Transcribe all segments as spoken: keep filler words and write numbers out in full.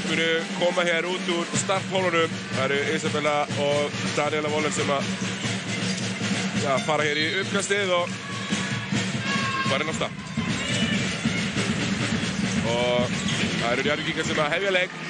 munu koma hér út úr starthólunum. Það eru Isabella og Daniela Vollen sem að ja, fara hér í uppkastið og fara inn á stað. Og það eru Njarðvíkingar sem að hefja leik.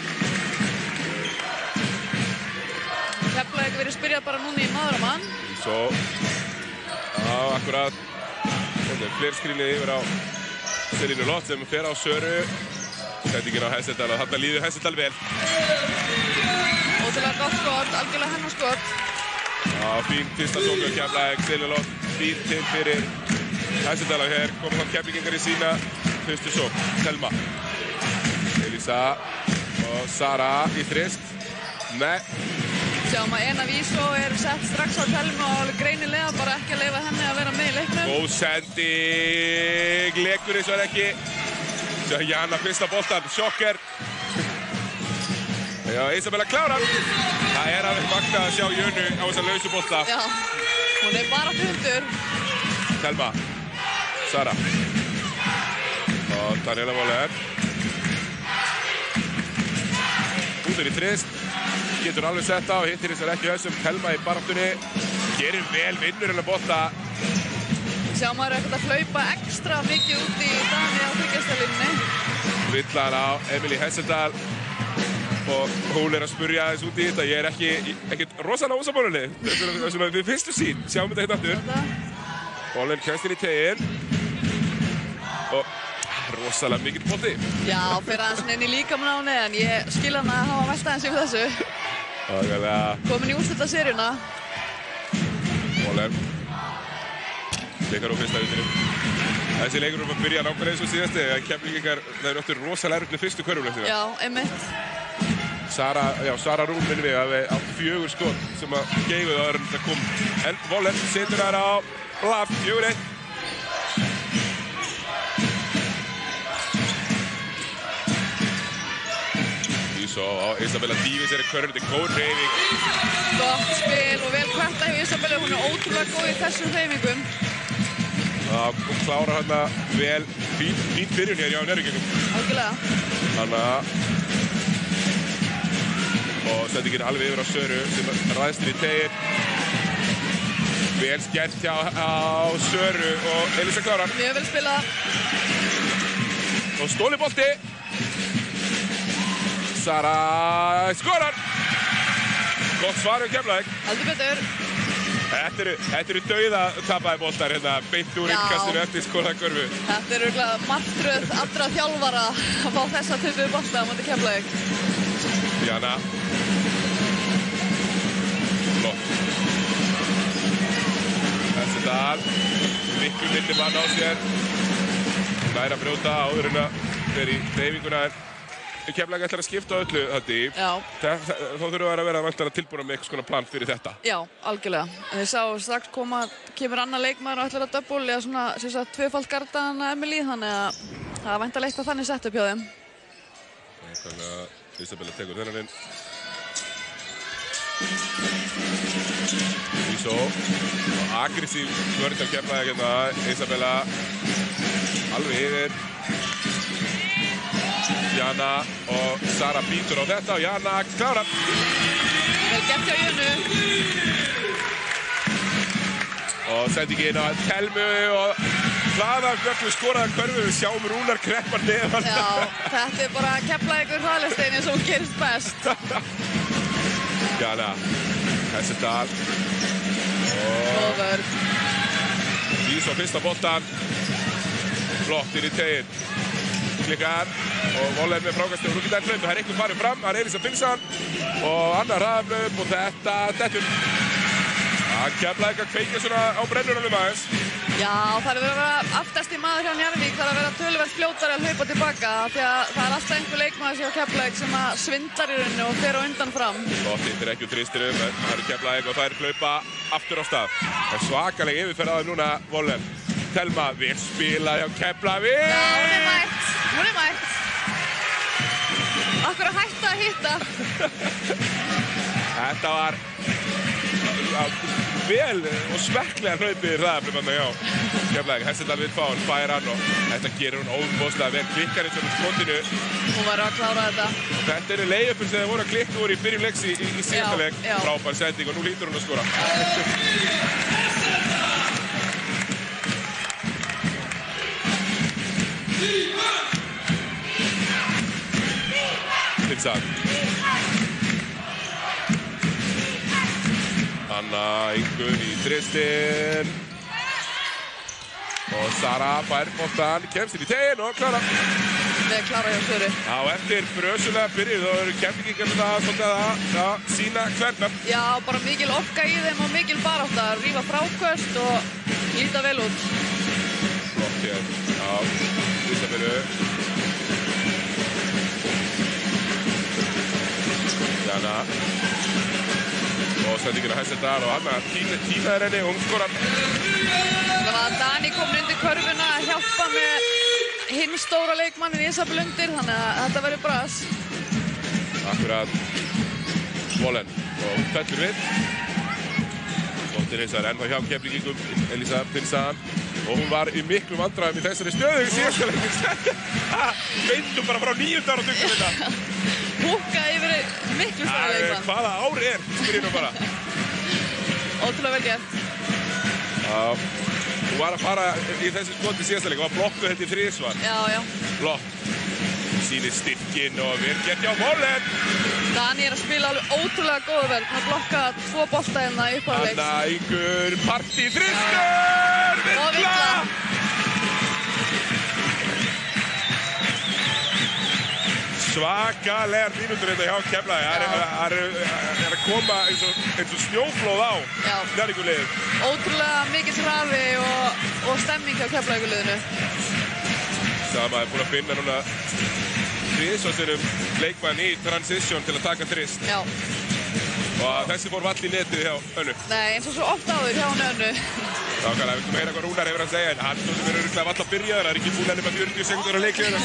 Keflavík verið spyrjað bara núna í maður og mann. Svo, já, akkurat. Þetta er flerskrínið yfir á Selínu Lott sem fer á Söru. Sendingin á Hessedal og þarna líður Hessedal vel. Ótrúlega gott skot, algjörlega hennar skot. Já, fín fyrsta sókn á Keflavík, Selínu Lott fín til fyrir Hessedal og hér komum þá Keflvíkingar í sína fyrstu sókn. Selma. Elisa og Sara í þrist. Nei. Sjáum að Ena Vísó er sett strax á Telmu og alveg greinilega bara ekki að leyfa henni að vera með í leiknum. Góð sending, leikur eins og er ekki. Sjá Jana fyrsta boltan, sjokker. Já, Isabella klárar. Það er alveg magnað að sjá Jönu á þessa lausu bolta. Já, hún er bara hundur. Telma, Sara og Daniela Vollen. Útur í þrist. Getur alveg sett á, hittir þessar ekki þessum. Telma í baráttunni. Gerir vel, vinnur hennar bolta. Sjá maður ekkert að hlaupa ekstra mikið út í Dani á þryggjastælínni. Villar á Emily Hessedal. Og hún er að spurja aðeins út í þetta. Ég er ekki, ekkert rosalega ósammáluleg. Þessum að við fyrstu sín. Sjáum þetta hérna aftur. Vollen kemst inn í teginn. Og rosalega mikill bolti. Já, fyrir aðeins inn í líkamann á henni, en ég skil hann að hafa vælt aðeins yfir þessu. Ágæðlega. Komin í úrslitaseríuna. Vollen. Leikar á fyrsta utinu. Þessi leikur um að byrja nákvæmlega eins og síðasti. Keflvíkingar, það eru áttur rosalega erfitt með fyrstu körfuna sína. Já, einmitt. Sara, já, Sara Rún minnum við að við átt fjögur skot sem að geifu það áður en það kom. En Vollen setur þær á blaf, fjögur eitt. Ísó á Isabella dýfið sér í körfuna, þetta er góð hreyfing. Gott spil og vel kvætta hjá Isabella, hún er ótrúlega góð í þessum hreyfingum. Já, hún klárar hérna vel, fín, fín byrjun hér hjá Njarðvíkingum. Algjörlega. Þannig að og sendingin alveg yfir á Söru sem ræðstir í teginn. Vel skert hjá á Söru og Elisa klárar. Mjög vel spilað. Og stóli bolti. Sara skorar. Gott svar um Keflavík. Heldur betur. Þetta eru, þetta eru dauða tapaði boltar hérna beint úr innkastinu eftir skoraða körfu. Þetta er örugglega martröð allra þjálfara að fá þessa töpuðu bolta á móti Keflavík. Jana. Flott. Hessedal. Miklu minni mann á sér. Nær að brjóta áður en að fer í hreyfinguna en Keflavík ætlar að skipta öllu þetta í. Já. Þá þurfum við að vera vantilega tilbúin með eitthvað svona plan fyrir þetta. Já, algjörlega. Þið sá strax koma, kemur annar leikmaður og ætlar að double eða svona, sem sagt, tvöfald garda hana Emily, þannig að það er væntanlega eitthvað þannig sett upp hjá þeim. Þannig að Isabella tekur þennan inn. Ísó og aggressív vörð af Keflavík hérna. Isabella alveg yfir. Jana og Sara býtur á þetta og Jana klárar. Vel gert hjá Jönu. Og sendingin á Telmu og hlaðar Björn skoraða körfu. Við sjáum Rúnar kreppar neðan. Já, þetta er bara Keflavíkur hraðlestein eins og hún gerist best. Jana, Hessedal. Góð vörð. Ísó fyrsta boltan. Flott inn í teginn. Klikkar og Vollen með frákasti og Rúkindar hlaup. Það er einhvern farið fram, það er Elisa Pilsan og annar hraðaflaup og þetta dettur. Það Keflavík að kveikja svona á brennunum aðeins. Já, það er verið að vera aftast í maður hjá Njarðvík, það er að vera töluvert fljótari að hlaupa tilbaka því að það er alltaf einhver leikmaður hjá Keflavík sem að svindlar í rauninu og fer á undan fram. Flott hittir ekki úr þristinum, en það eru Keflavík og það er hlaupa aftur á stað. Það er svakaleg yfirferð á þeim núna Vollen. Telma vil spila hjá Keflavík. Já, hún er mætt, hún er mætt. Akkur að hætta að hitta. Þetta var vel og smekklega hlaupið hraðaflum hjá Keflavík. Hestendal vill fá hann, fær hann og þetta gerir hún óbúslega vel. Klikkar eins og hún skotinu. Hún var að klára þetta. Og þetta eru lay-upin sem þeir voru að klikka úr í byrjun leiks í, í, í síðasta leik. Frábær sending og nú hlýtur hún að skora. Pilsan. Anna Ingun í þristin. Og Sara fær boltan, kemst inn í teginn og klára. Við klára hjá Söru. Já, eftir brösulega byrjuð þá eru Keflvíkingarnir að svolítið að sína hvernig. Já, bara mikil orka í þeim og mikil barátta. Rífa fráköst og líta vel út. Flott hér. Já, Ísabellu. Jana. Og sendingin á Hestendal og Anna tínaður henni og hún skorar. Það var Dani komin undir körfuna að hjálpa með hinn stóra leikmannin Ísabel undir, þannig að þetta verður bras. Akkurat. Vollen og fellur við. Flottir hins vegar ennþá hjá Keflvíkingum, Elísa Pilsan. Og hún var í miklu vandræðum í þessari stöðu í síðasta leik. Veitum bara frá níunda ára tugum þetta. Húkka yfir miklu stóra leikmann. Hvaða ár er, spyr ég nú bara. Ótrúlega vel gert. Já. Hún var að fara í þessi skoti síðasta leik, hún var blokkuð þetta í þrisvar. Já, já. Blokk. Sýnir styrkinn og vel gert hjá Vollen. Dani er að spila alveg ótrúlega góðu vel. Hún har blokkað tvo bolta hérna í upphafleiks. Anna Ingun, partí þristur! Villa! Svakalegar mínútur þetta hjá Keflavík. Það er að koma eins og, eins og snjóflóð á Njarðvíkurliðið. Ótrúlega mikill hraði og, og stemming hjá Keflavíkurliðinu. Sama er búin að finna núna tvisvarsinnum leikmann í transition til að taka þrist. Já. Og þessi fór vall í netið hjá Önnu. Nei, eins og svo oft áður hjá Önnu. Já, kannar, við komum að heyra hvað Rúnar hefur að segja, en hann sem er örugglega vall að byrja, það er ekki búin ennum að fjörutíu sekúndur á leikliðinu.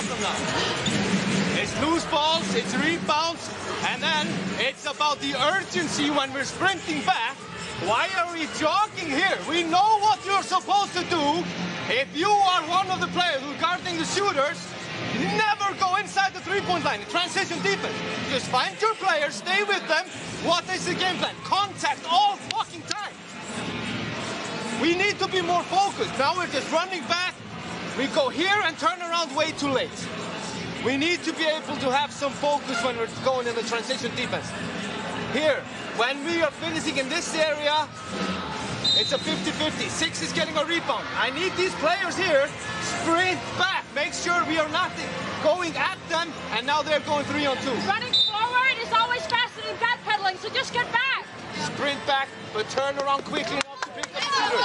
It's loose balls, it's rebounds, and then it's about the urgency when we're sprinting back. Why are we jogging here? We know what you're supposed to do. If you are one of the players who's guarding the shooters, never go inside the three-point line. Transition defense. Just find your players, stay with them. What is the game plan? Contact all fucking time. We need to be more focused. Now we're just running back. We go here and turn around way too late. We need to be able to have some focus when we're going in the transition defense. Here, when we are finishing in this area, it's a fifty fifty. Six is getting a rebound. I need these players here, sprint back. Make sure we are not going at them, and now they're going three on two. Running forward is always faster than backpedaling, so just get back. Sprint back, but turn around quickly enough to pick up the shooter.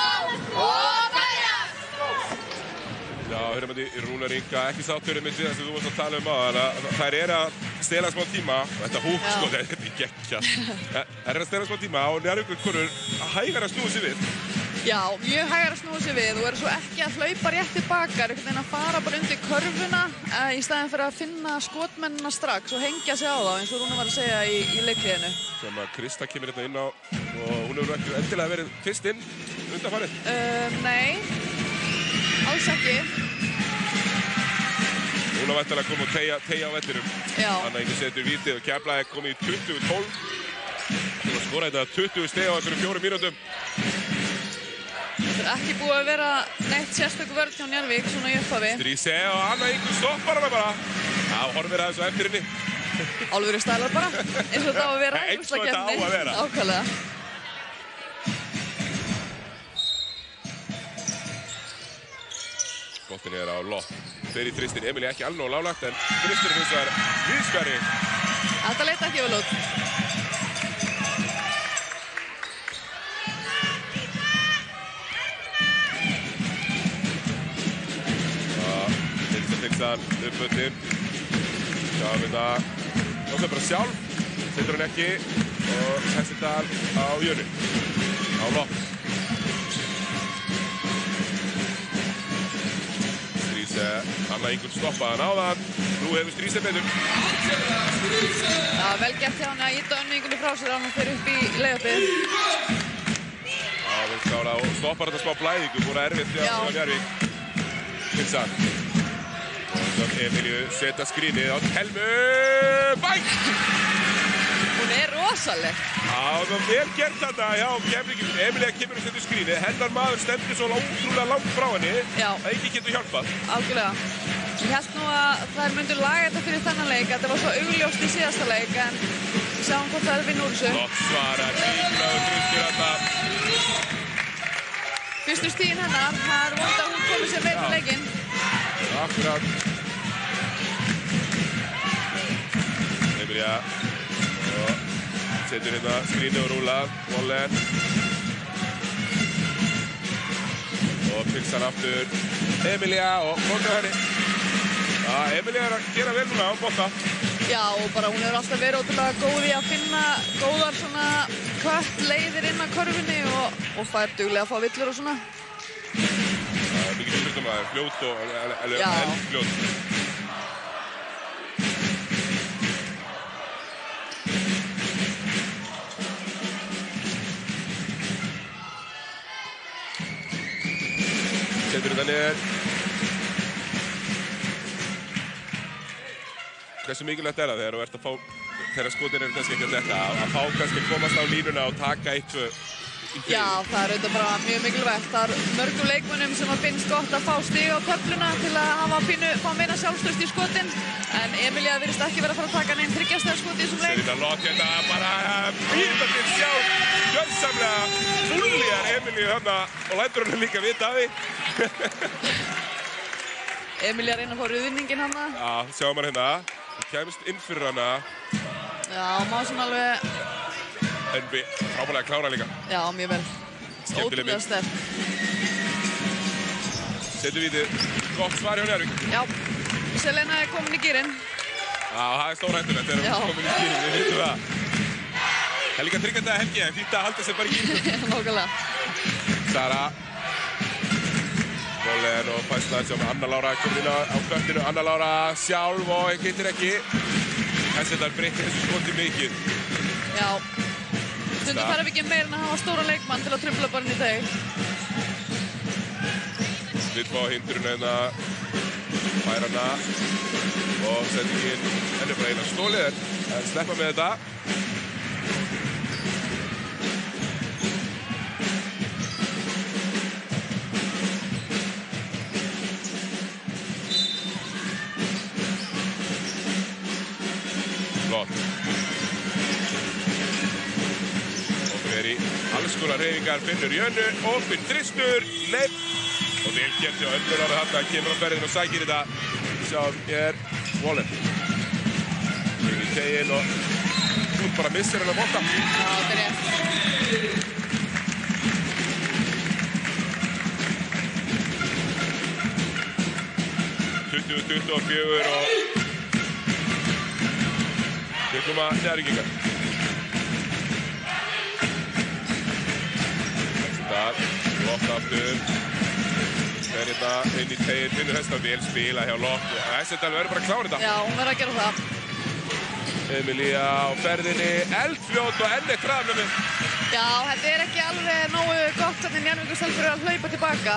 Já, hörumandi, Rúnar Inga, ekki sátturinn með síðan sem þú varst að tala um á, þannig að þær eru að stela smá tíma. Þetta húk, sko, þetta er geggja. Það er að stela smá tíma og Njarðvíkurkonur hægar að snúa sig við. Já, mjög hægar að snúa sig við og eru svo ekki að hlaupa rétt tilbaka, einhvern veginn að fara bara undir körfuna uh, í staðinn fyrir að finna skotmennina strax og hengja sig á þá, eins og Rúnar var að segja í, í leikliðinu. Sem að Krista kemur hérna inn á og hún hefur ekki endilega verið fyrst inn undanfarið. Uh, nei, alls ekki. Hún á væntanlega að koma og tegja, tegja á vellinum. Já. Anna Inga setur vítið og Keflavík komið í tuttugu tólf. Hún var skorað þetta tuttugu steg á einhverjum fjórum mínútum. Þetta er ekki búið að vera neitt sérstöku vörn hjá Njarðvík, svona í upphafi. Stríse og Anna Inga stoppar hana bara. Já, horfir aðeins á eftir henni. Alvöru stælar bara, eins og þetta á að vera. Eins og þetta á að vera. Ákvæmlega. Boltin er á lopp. Fer í þristin, Emil er ekki alveg nóg láglagt, en þristin hins vegar víðsfjarri. Þetta leit ekki vel út. Elísa Pilsan, uppböndin. Sjáum við það. Nóttu bara sjálf. Setur hann ekki. Og Hestendal á Jönu. Á lopp. Stríse, Anna Ingunn stoppaði hann áðan. Nú hefur Stríse betur. Já, vel gert hjá hann að ýta Önnu Ingunni frá sér án hún fer upp í layupið. Já, vel klára og stoppar þetta smá blæðingu, búin að erfitt hjá Njarðvík. Pilsan. Emilíu setja skrínið á Helmu. Bæk! Hún er rosaleg. Já, það var vel gert þetta hjá Keflvíkingum. Emilía kemur og setur skrínið. Hennar maður stendur svo ótrúlega langt frá henni að ekki getur hjálpað. Algjörlega. Ég held nú að þær myndu laga þetta fyrir þennan leik. Þetta var svo augljóst í síðasta leik en við sjáum hvort það er vinn úr þessu. Gott svara, Grímlaug þrýstir þetta. Fyrstu stígin hennar, það er vond að hún komið sér meira í leikinn. Akkurat. Emilía og setur hérna skrínið og rúla. Wallen. Og Pilsan aftur. Emilía og kontra henni. Já, Emilía er að gera vel núna á bolta. Já, og bara hún hefur alltaf verið ótrúlega góð í að finna góðar svona kött leiðir inn að körfunni og, og fær duglega að fá villur og svona. Það er mikið spurt um það, fljót og eldfljót. Setur þetta niður. Hversu mikilvægt er það þegar þú ert að fá, þegar skotin eru kannski ekki að dekka, að fá kannski komast á línuna og taka eitt, tvö í fyrir? Já, það er auðvitað bara mjög mikilvægt. Það er mörgum leikmönnum sem að finnst gott að fá stig á töfluna til að hafa pínu, fá meina sjálfstraust í skotin. En Emilía virðist ekki vera að fara að taka neinn þriggja stiga skot í þessum leik. Þetta lótt hérna bara býta til sjálf, gjörsamlega fúlljar Emilíu þarna og lætur henni líka vita af því. Emilía reyna að fá ruðningin hana. Já, sjáum maður hérna. Hún kemst inn fyrir hana. Já, má svona alveg... Önvi, frábælega klára líka. Já, mjög vel. Ótrúlega sterk. Setur vítið. Gott svar hjá Njarðvík. Já, Selena er komin í gírinn. Já, það er stórhættulegt þegar hún er komin í gírinn, við vitum það. Það er líka tryggjandi að helgi, en fínt að halda sér bara í gírinn. Nákvæmlega. Sara. Wallen og fæst það sem Anna Lára komið inn á, á köttinu. Anna Lára sjálf og hittir ekki. Hessetar breytir þessu skoti mikið. Já. Stundum þarf ekki meir en að hafa stóra leikmann til að trufla bara inn í þau. Vill fá hindrun hérna. Fær hana. Og settingin ennum bara eina stólið. En sleppa með þetta. Flott. Og fer í alls konar hreyfingar, finnur Jönnu, opinn þristur, leip. Og vel gert hjá Önnur ára þarna, kemur á ferðin og sækir þetta. Sjáum, ég er Wallen. Inn í teginn og hún bara missir hennar bolta. Já, þetta er rétt. tuttugu tuttugu og fjögur og við koma Njarðvíkingar. Hessetar, Lott aftur. Fer hérna inn í teginn, finnur Hessetar vel spila hjá Lott. Hessetar verður bara að klára þetta. Já, hún verður að gera það. Emilía á ferðinni, eldfljót og enn eitt hraðnummi. Já, þetta er ekki alveg nógu gott hvernig Njarðvíkur stelpur eru að hlaupa tilbaka.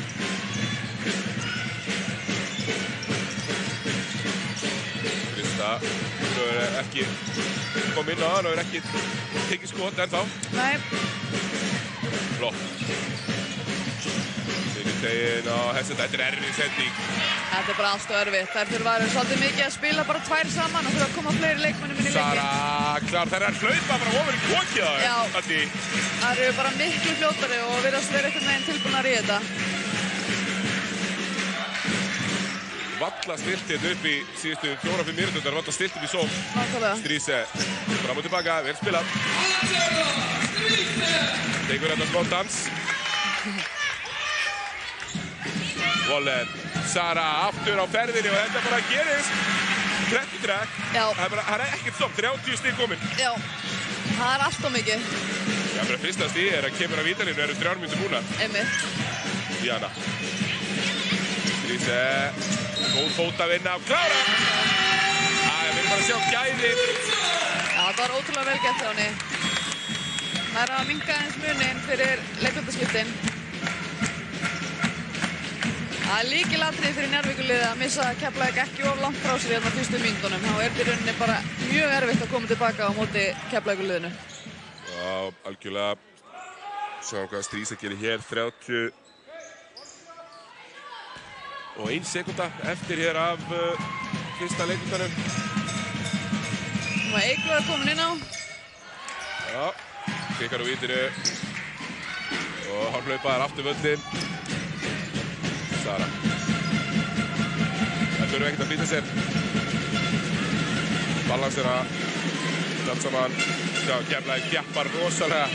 Krista, þú er ekki kom inn á hann og er ekki tekið skot ennþá. Nei. Flott. Inn í teginn og Hessetar, þetta er erfið sending. Þetta er bara allt og erfitt. Þær þurfa að vera svolítið mikið að spila bara tvær saman og þurfa að koma fleiri leikmönnum inn í leikin. Sara, klár, þær er að hlaupa bara ofur í kokið á Já. þér. Það eru bara miklu fljótari og virðast vera einhvern veginn tilbúnar í þetta. Valla stilt hérna upp í síðustu fjóra fimm mínútur, valla stilt upp í sókn. Nákvæmlega. Stríse, fram og tilbaka, vel spilað. Tekur þetta smá dans. Wallen, Sara aftur á ferðinni og þetta bara gerist. Trekk í trekk. Já. Það er bara, það er ekkert stopp, þrjátíu stig komin. Já, það er allt of mikið. Já, bara fyrsta stig er að kemur að vítalínu, eru þrjár mínútur búnar. Einmitt. Diana. Stríse, góð fótavinna og klára! Það er bara að sjá gæði. Já, það var ótrúlega vel gert hjá henni. Það er að minnka eins munin fyrir leikvöldaskiptin. Það er lykilatriði fyrir Njarðvíkurliðið að missa Keflavík ekki of langt frá sér hérna á fyrstu mínútunum. Þá er þetta í rauninni bara mjög erfitt að koma tilbaka á móti Keflavíkurliðinu. Já, algjörlega. Sjáum hvað Stríse gerir hér, þrjátíu og ein sekúnda eftir hér af uh, fyrsta leikvöldanum. Nú er Eygló komin inn á. Já, kikkar úr vítinu og hann hlaupaðar aftur völlin. Sara. Það þurfa ekkert að flýta sér. Balansera allt saman. Já, Keflavík þjappar rosalega.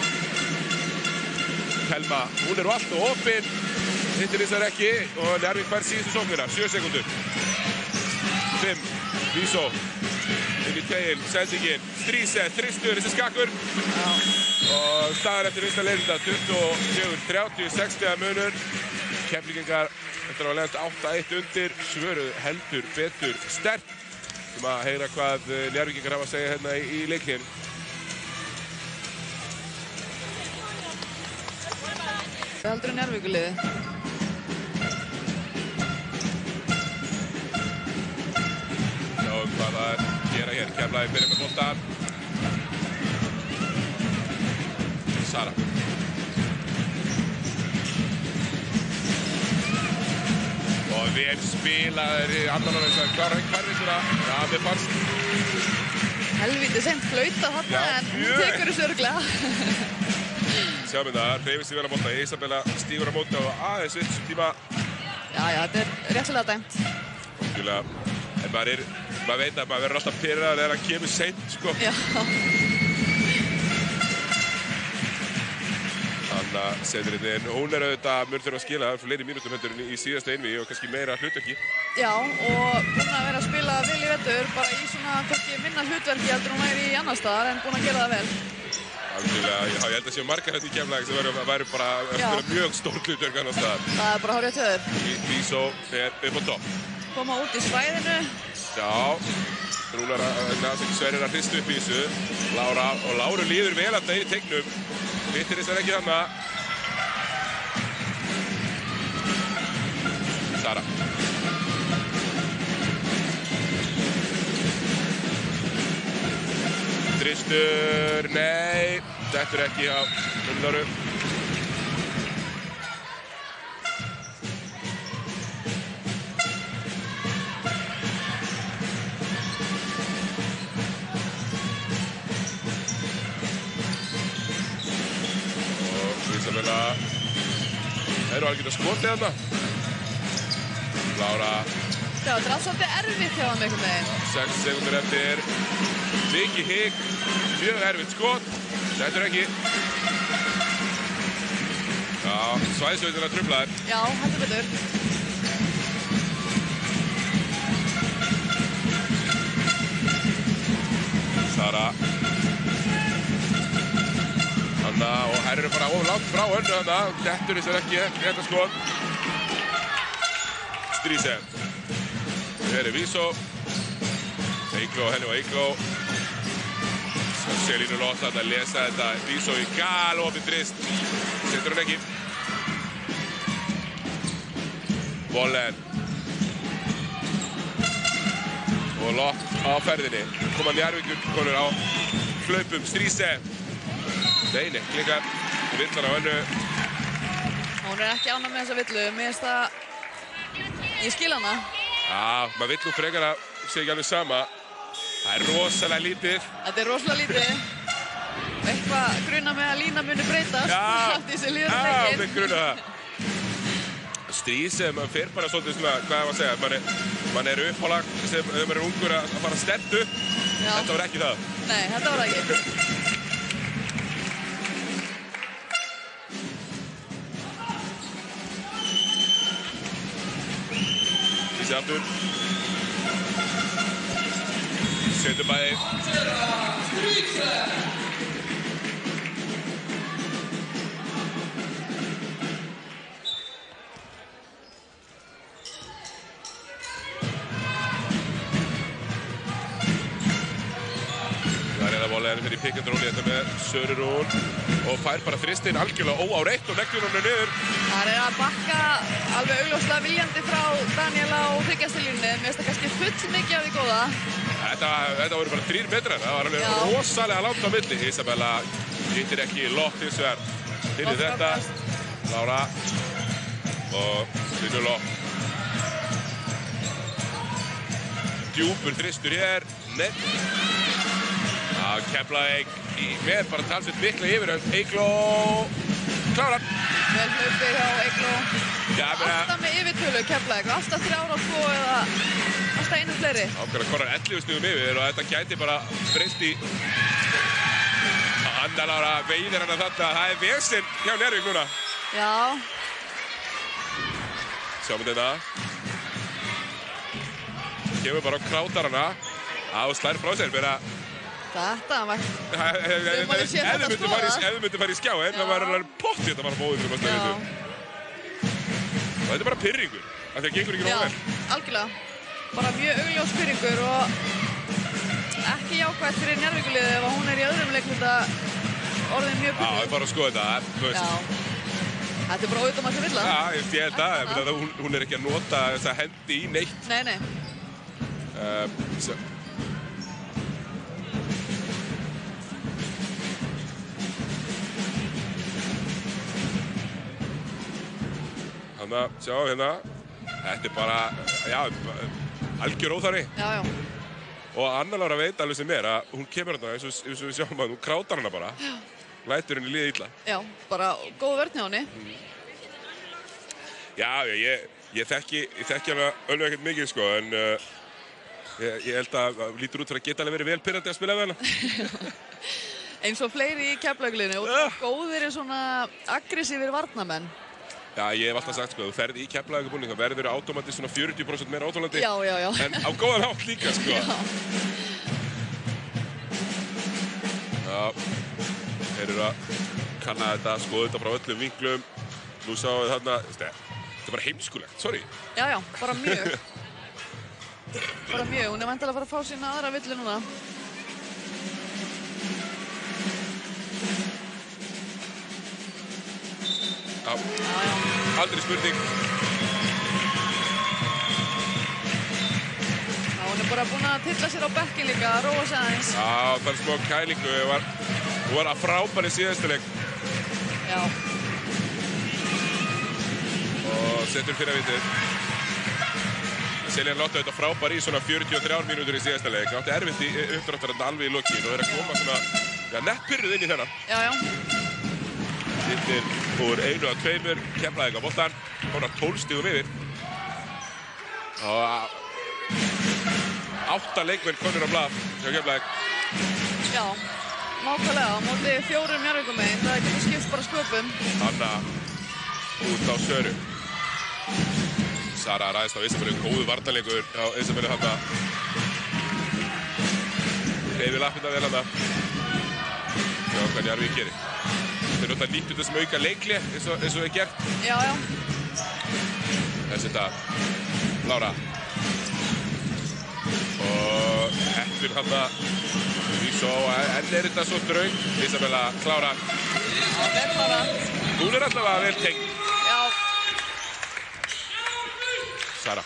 Helma, hún er alltaf opinn. Hittir þessar ekki og Njarðvík fær síðustu sóknina, sjö sekúndur. fimm, Vísó. Inn í teginn, sendingin, Stríse, þristur, þessi skakkur. Já. Og staðar eftir fyrsta leiðinda, tuttugu og fjögur þrjátíu, sextíu munur. Keflvíkingar eftir að hafa leiðast átta eitt undir, svöruð heldur betur sterkt. Sem að heyra hvað Njarðvíkingar hafa að segja hérna í, í leikinn. Það heldur Njarðvíkurliðið. Sjáum hvað það er að gera hér. Keflavík byrjar með boltan. Sara. Og vel spilaður í annan og þess að klára ekki hvernig svona. Já, mér fannst. Helvítið seint flauta þarna en hún tekur þessu örugglega. Sjáum við það, hreyfir sig vel á bolta. Isabella stígur á móti og aðeins vitt tíma. Já, já, þetta er réttilega dæmt. Ótrúlega. En maður er, maður veit að maður verður alltaf pirraður þegar hann kemur seint, sko. Já. Anna Sendriðin, hún er auðvitað mun þurfa að skila fleiri mínútum heldur í síðasta einvígi og kannski meira hlutverki. Já, og búin að vera að spila vel í vetur, bara í svona kannski minna hlutverki heldur hún væri í annar staðar en búin að gera það vel. Algjörlega, já, ég held að séu margar hérna í Keflavík sem væru, væru bara eftir mjög stór hlutverk annar staðar. Það er bara hárið að töður. Vísó er upp á topp. Koma út í svæðinu. Já, Rúnar Sverrir að hristu upp í þessu. Lára, og Láru líður vel að það í tegnum. Vittir þessar ekki þarna. Sara. Tristur, nei, dettur ekki á Láru. Það eru alveg að skotið þarna. Lára. Já, þetta er alls svolítið erfitt hjá hann einhvern veginn. sex sekundur eftir. Mikið higg. Mjög erfitt skot. Þetta er ekki. Já, svæðisveitina truflaðir. Já, heldur betur. Sara. Hanna og þær eru bara of langt frá önnu hanna. Dettur þessar ekki, þetta skot. Stríse. Hér er Vísó. Eygló, henni og Eygló. Selínu Lotta að lesa þetta. Vísó í galopið drist. Setur hún ekki. Vollen. Og Lott á ferðinni. Koma Njarðvíkur konur á hlaupum. Stríse. Nei, nei, klikar. Villan á önnu. Hún er ekki ánægð með þessa villu. Mér finnst það... Ég skil hana. Já, maður vill nú frekar að sé ekki alveg sama. Það er rosalega lítið. Þetta er rosalega lítið. Eitthvað gruna með að lína muni breytast. Já, já, mig gruna það. Stríse, maður fer bara svolítið svona, hvað er maður að segja, man er, man er uppálag sem maður er ungur að fara sterkt upp. Já. Þetta var ekki það. Nei, þetta var ekki. Stríse aftur. Setur bæði. voleðan fyrir pick and roll í þetta með Sörurún og fær bara þristinn algjörlega óáreitt og neglir honum niður. Það er að bakka alveg augljóslega viljandi frá Daniela og þryggjastilínni. Mér finnst það kannski full mikið af því góða. Þetta, þetta voru bara þrír metrar, það var alveg Já. rosalega langt á milli. Isabella hittir ekki lott hins vegar. Fyrir þetta, Lára og finnur lott. Djúpur þristur hér, nei. Það Keflavík með bara talsveit mikla yfirhönd. Eygló klárar. Vel hlaupið hjá Eygló. Ja, alltaf með yfirtölu Keflavík, alltaf þrjár og tvo eða alltaf einu fleiri. Ákveðar konar ellefu stigum yfir og þetta gæti bara breyst í Anna Lára veiðir hana þetta. Það er vesinn hjá Njarðvík núna. Já. Sjáum við þetta. Kemur bara á krátarana. Á slær frá sér fyrir að Þetta var... Ef þið myndi fara í skjáin, það var alveg pott þetta bara móðið fyrir að stæða þetta. Og þetta er bara pirringur, af því að gengur ekki nógu vel. Já, algjörlega. Bara mjög augljós pirringur og ekki jákvæmt fyrir Njarðvíkurliðið ef hún er í öðrum leikluta orðin mjög pirruð. Já, það er bara að skoða þetta. Já. Þetta er bara auðvitað maður sem vill það. Já, ég held það. Hún, hún er ekki að nota þessa hendi í neitt. Nei, nei. Uh, Þannig að, sjá hérna, þetta er bara, já, algjör óþarfi. Já, já. Og Anna Lára veit alveg sem er að hún kemur hérna, eins og, eins og við sjáum að hún krátar hana bara. Já. Lætur henni líða illa. Já, bara góð vörn hjá henni. Mm. Já, ég, ég þekki, ég þekki hana alveg ekkert mikið, sko, en uh, ég, ég held að lítur út fyrir að geta alveg verið vel pirrandi að spila við hana. Eins og fleiri í Keflavíkurliðinu og uh. góðir er svona aggressífir varnarmenn. Já, ég hef alltaf sagt, sko, þú ferð í Keflavíkurbúning, það verður automatist svona fjörutíu prósent meira óþolandi. Já, já, já. En á góðan hátt líka, sko. Já. Já, þeir eru að kanna þetta, skoða þetta frá öllum vinklum. Nú sáum við þarna, þetta er bara heimskulegt, sorry. Já, já, bara mjög. bara mjög, hún er væntanlega að fara að fá sína aðra villu núna. Já, aldrei spurning. Já, hún er bara búin að tylla sér á bekkin líka, að róa sig aðeins. Já, það er smá kælingu. Hún var, var að frábæri síðastu leik. Já. Og setur fyrir að vitið. Seljan Lotta auðvitað frábæri í svona fjörutíu og þrjár mínútur í síðasta leik. Það átti erfitt í uppdráttarinn alveg í lokin og er að koma svona, já, nett pyrruð inn í þennan. Já, já. Hittir úr einu að tveimur, Keflavík á boltan, hún har tólf stigum yfir. Og átta leikmenn konur á blað hjá Keflavík. Já, nákvæmlega, á móti fjórum Njarðvíkurmegin, það getur skipt bara sköpum. Anna út á Söru. Sara ræðist á Isabellu, góðu varnarleikur á Isabellu þarna. Hreyfir lappirnar vel þarna. Sjá hvað Njarðvík gerir. Þeir náttúrulega nýttu þetta sem auka leikli eins og það er gert. Já, já. Þessi þetta, Lára. Og heppir þarna. Svo enn er þetta svo draug. Isabella klárar. Já, vel klárar. Hún er allavega vel tengd. Já. Sara.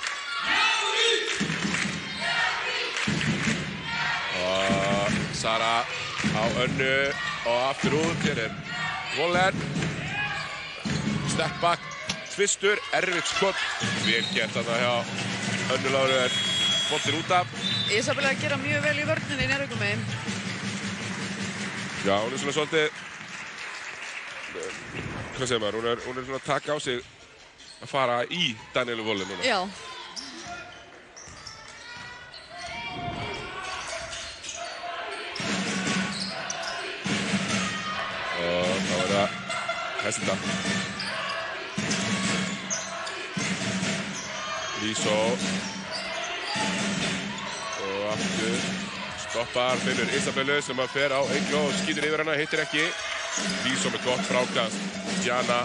Og Sara á Önnu og aftur út. Hér er Voller, step back, tvistur, erfitt skott, vel gert þarna hjá Önnu Láru er boltinn út af. Isabella að gera mjög vel í vörninni í Njarðvíkurmegin. Já, hún er svona svolítið, hvað segir maður, hún er, hún er svona að taka á sig að fara í Danielu Voller núna. Já. Og þá er það Hesselda. Lísó. Og aftur stoppar, finnur Isabellu sem að fer á Eygló og skýtur yfir hana, hittir ekki. Lísó með gott frákast. Stjana.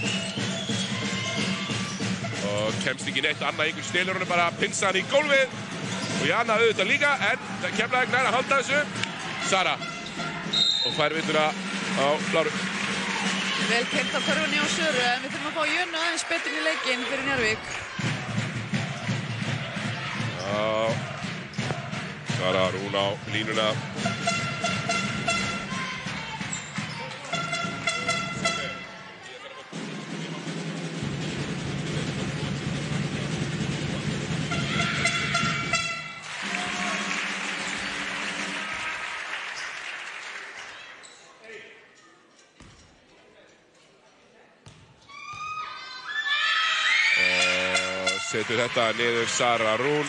Og kemst ekki neitt, Anna Eygló stelur hann bara að pinsa hann í gólfið. Og Jana auðvitað líka, en Keflavík nær að halda þessu. Sara. og fær vituna á Láru. Vel keyrt á körfunni á Söru, en við þurfum að fá Jönu aðeins betur í leikinn fyrir Njarðvík. Já, Sara Rún á línuna. Setur þetta niður Sara Rún.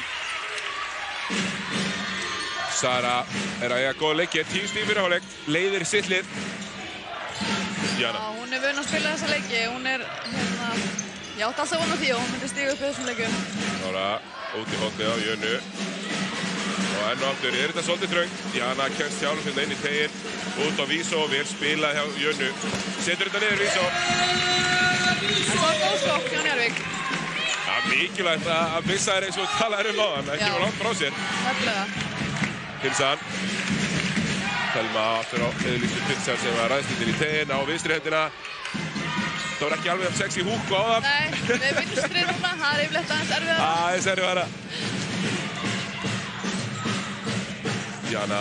Sara er að eiga góða leiki, tíu stíg fyrir hálfleik, leiðir sitt lið. Jana. Já, hún er vön að spila þessa leiki, hún er hérna, ég átti alltaf von á því og hún myndi stíga upp í þessum leikum. Nára út í hotnið á Jönu. Og enn og aftur er þetta svolítið þröngt. Jana kemst sjálf hérna inn í teginn, út á Vísó, vel spilað hjá Jönu. Setur þetta niður Vísó. Það var góð skokk hjá Njarðvík. Já, mikilvægt að missa þér eins og talaður um áðan, ekki var langt frá sér. Nefnilega. Pilsan. Thelma aftur á Eðlísu Pilsan sem var ræðslutin í teginn á vinstri hendina. Það var ekki alveg af sexy húk á það. Nei, með vinstri núna, það er yfirleitt aðeins erfiðara. Aðeins erfiðara. Jana.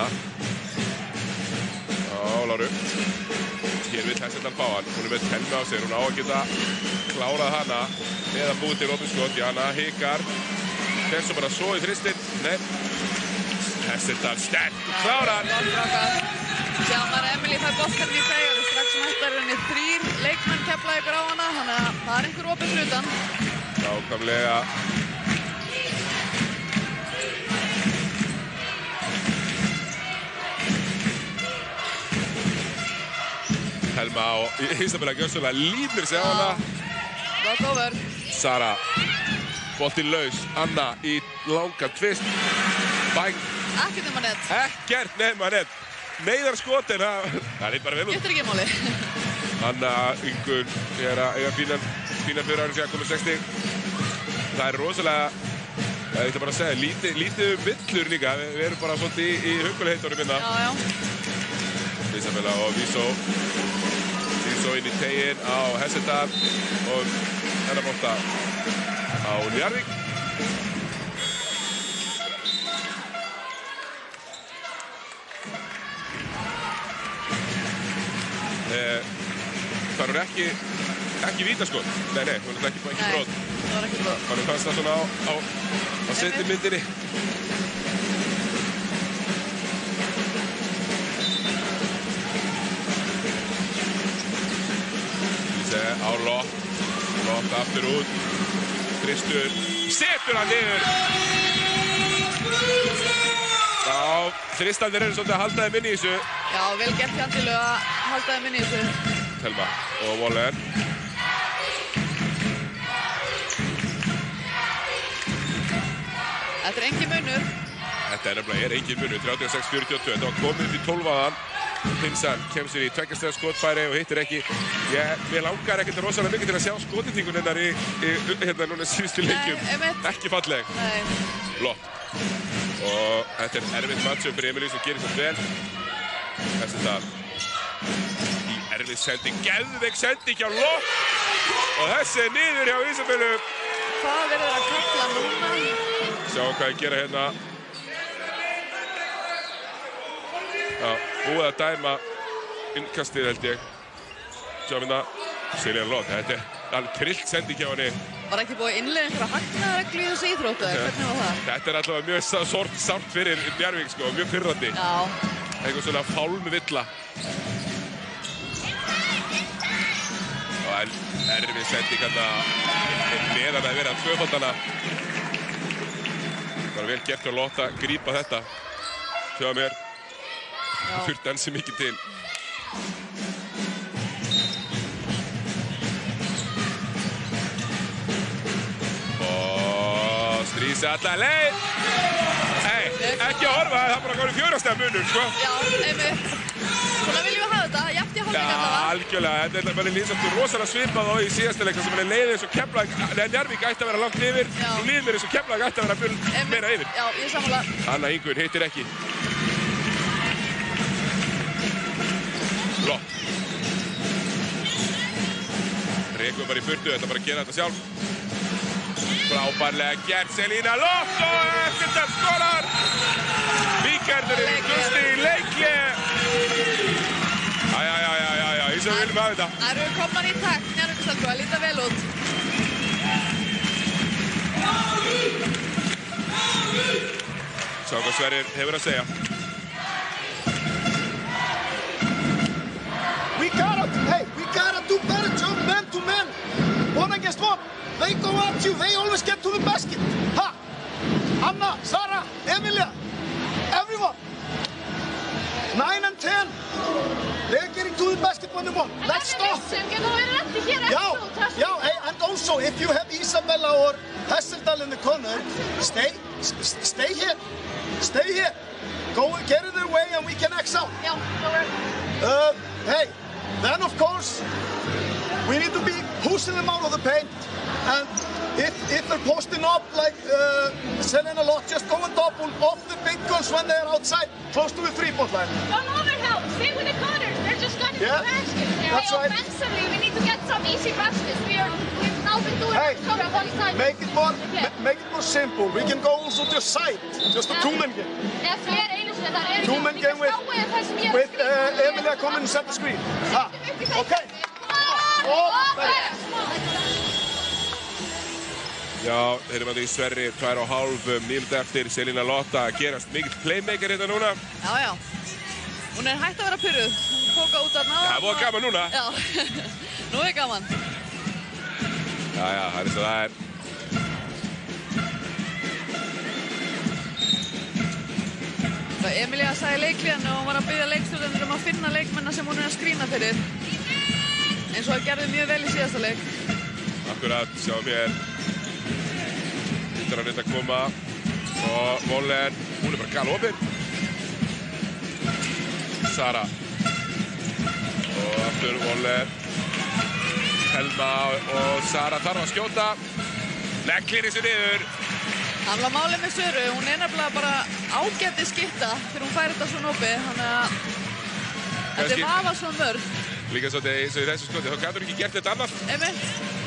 Á Láru. Hér vill Hesseldan fá hann. Hún er með Thelma á sér, hún á að geta klárað hana eða búið til opið skot. Jana hikar. Fer svo bara svo í þristinn. Nei. Hesseldan sterk og klárar. Já, gott rákað. Sjámar Emilí fær boltann í teig og strax sem þetta er henni þrír leikmenn Keflavíkur á hana, þannig að það er einhver opið fyrir utan. Nákvæmlega. Thelma og Ísabella gjörsamlega límir sig á hana. Gott over. Sara, boltinn laus. Anna í langa tvist. Bang. Ekkert nema nett. Ekkert nema nett. Neyðar skotin, það er bara vel út. Getur ekki máli. Anna Ingun er að eiga fínan, fínan fyrir árið sem að koma sextíu. Það er rosalega, ég ætla bara að segja, lítið, lítið um villur líka. Við, við erum bara svolítið í, í hugulheitunum minna. Já, já. Ísabella og Vísó. Vísó inn í teginn á Hesseldan og hennar bolta á Njarðvík. Það eru ekki, ekki vítaskot. Nei, nei, hún er ekki, ekki brot. Nei, það var ekki brot. Þannig fannst það svona á, á, á seinni myndinni. Líse á Lott. Lott aftur út. Kristur. Setur hann niður. Já, þristandir eru svolítið að halda þeim inn í þessu. Já, vel gert hjá Andilu að halda þeim inn í þessu. Thelma og Waller. Þetta er engin munur. Þetta er nefnilega er engin munur, þrjátíu og sex fjörutíu og tvö. Þetta var komið upp í tólf aðan. Pilsan kemur sér í tveggjastega skotfæri og hittir ekki. Ég, mér langar ekkert rosalega mikið til að sjá skotendingun hennar í, í hérna núna síðustu leikjum. Ekki falleg. Nei. Lott. Og þetta er erfitt matchup fyrir Emilí sem gerir svo vel. Þessi það. Í erfið sending, geðveik sending hjá Lott. Og þessi er niður hjá Ísabellu. Hvað verður að kalla núna? Sjáum hvað ég gera hérna. Já, búið að dæma innkastið held ég. Sjáum hérna. Siljan Lott, þetta er alveg trillt sending hjá henni. Var ekki búið að innlega einhverja hagnaðarreglu í þessu íþróttu, eða hvernig var það? Þetta er allavega mjög sárt, sárt fyrir Njarðvík, sko, mjög pirrandi. Já. Eitthvað svona fálmvilla. Og erfið sending hérna meðan að vera tvöfaldana. Bara vel gert hjá Lott að grípa þetta. Sjáum hér. Það þurfti ansi mikið til. Strísi alla leið. Nei, ekki að horfa, það er bara góðið fjórastega munur, sko. Já, einmitt. Svona viljum við hafa þetta, jafnt í hálfleik allavega. Já, algjörlega. Þetta er bara lýsandi rosalega svipað á í síðasta leik sem er leiðið eins og Keflavík, Njarðvík ætti að vera langt yfir. Nú líður mér eins og Keflavík ætti að vera full meira yfir. Já, ég sammála. Anna Ingun hittir ekki. bara í burtu, ætla bara að gera þetta sjálf. Frábærlega gert, Selina Lott og eftir þetta skorar. Víkjörður Gusti Leikli. Æja, æja, æja, æja, eins og við viljum hafa þetta. Það eru komnar í takt, Njarðvíkurstelpur, það líta vel út. Sjá hvað Sverrir hefur að segja. We gotta, hey, we gotta do better job man to man. One against one. They go at you, they always get to the basket. Ha! Anna, Sara, Emilia, everyone. Nine and ten. They're getting to the basket when they want. Let's stop. Yeah, yeah, hey, and also if you have Isabella or Hesseldal in the corner, stay, stay here, stay here. Go, get in their way and we can X out. Yeah, go work. Uh, hey, then of course, we need to be pushing them out of the paint. And if, if they're posting up like uh, Selena Lott, just go and double off the big guns when they're outside, close to the three-point line. Don't overhelp. Stay with the corners. They're just gunning Yeah, the baskets. that's Hey, right. offensively, we need to get some easy baskets. We are, we've now been doing Hey, it on one side. make it more, Yeah. ma- make it more simple. We can go also just side, just a two-man game. Eða fler einu sinni, það er Two-man líka game with, skáið það sem ég er að with skrifa. uh, Emilia coming and set the screen. Ha, okay. Oh, Já, þeir eru maður í Sverri, tvær og hálf mínútu eftir. Selina Lott að gerast mikill playmaker hérna núna. Já, já. Hún er hægt að vera pyrruð. Hún tók á út að ná. Já, það er gaman núna. Já, nú er gaman. Já, já, það er eins og það er. Það Emilia sagði í leiklíðannu og hún var að biðja leikstjórnendur um að finna leikmenna sem hún er að skrína fyrir. Eins og það gerði mjög vel í síðasta leik. Akkurat, sjáum hér. Hittar hann reynda að koma. Og Vollen, hún er bara galopin. Sara. Og aftur Vollen. Helma og Sara þarf að skjóta. Legglir þessu niður. Hann var málið með Söru, hún er nefnilega bara ágæti skytta þegar hún fær þetta svona opið, þannig að þetta Kannski- er vafa svona mörg. Líka svolítið eins og í þessu skoti, þá gætur hún ekki gert þetta annað. Einmitt.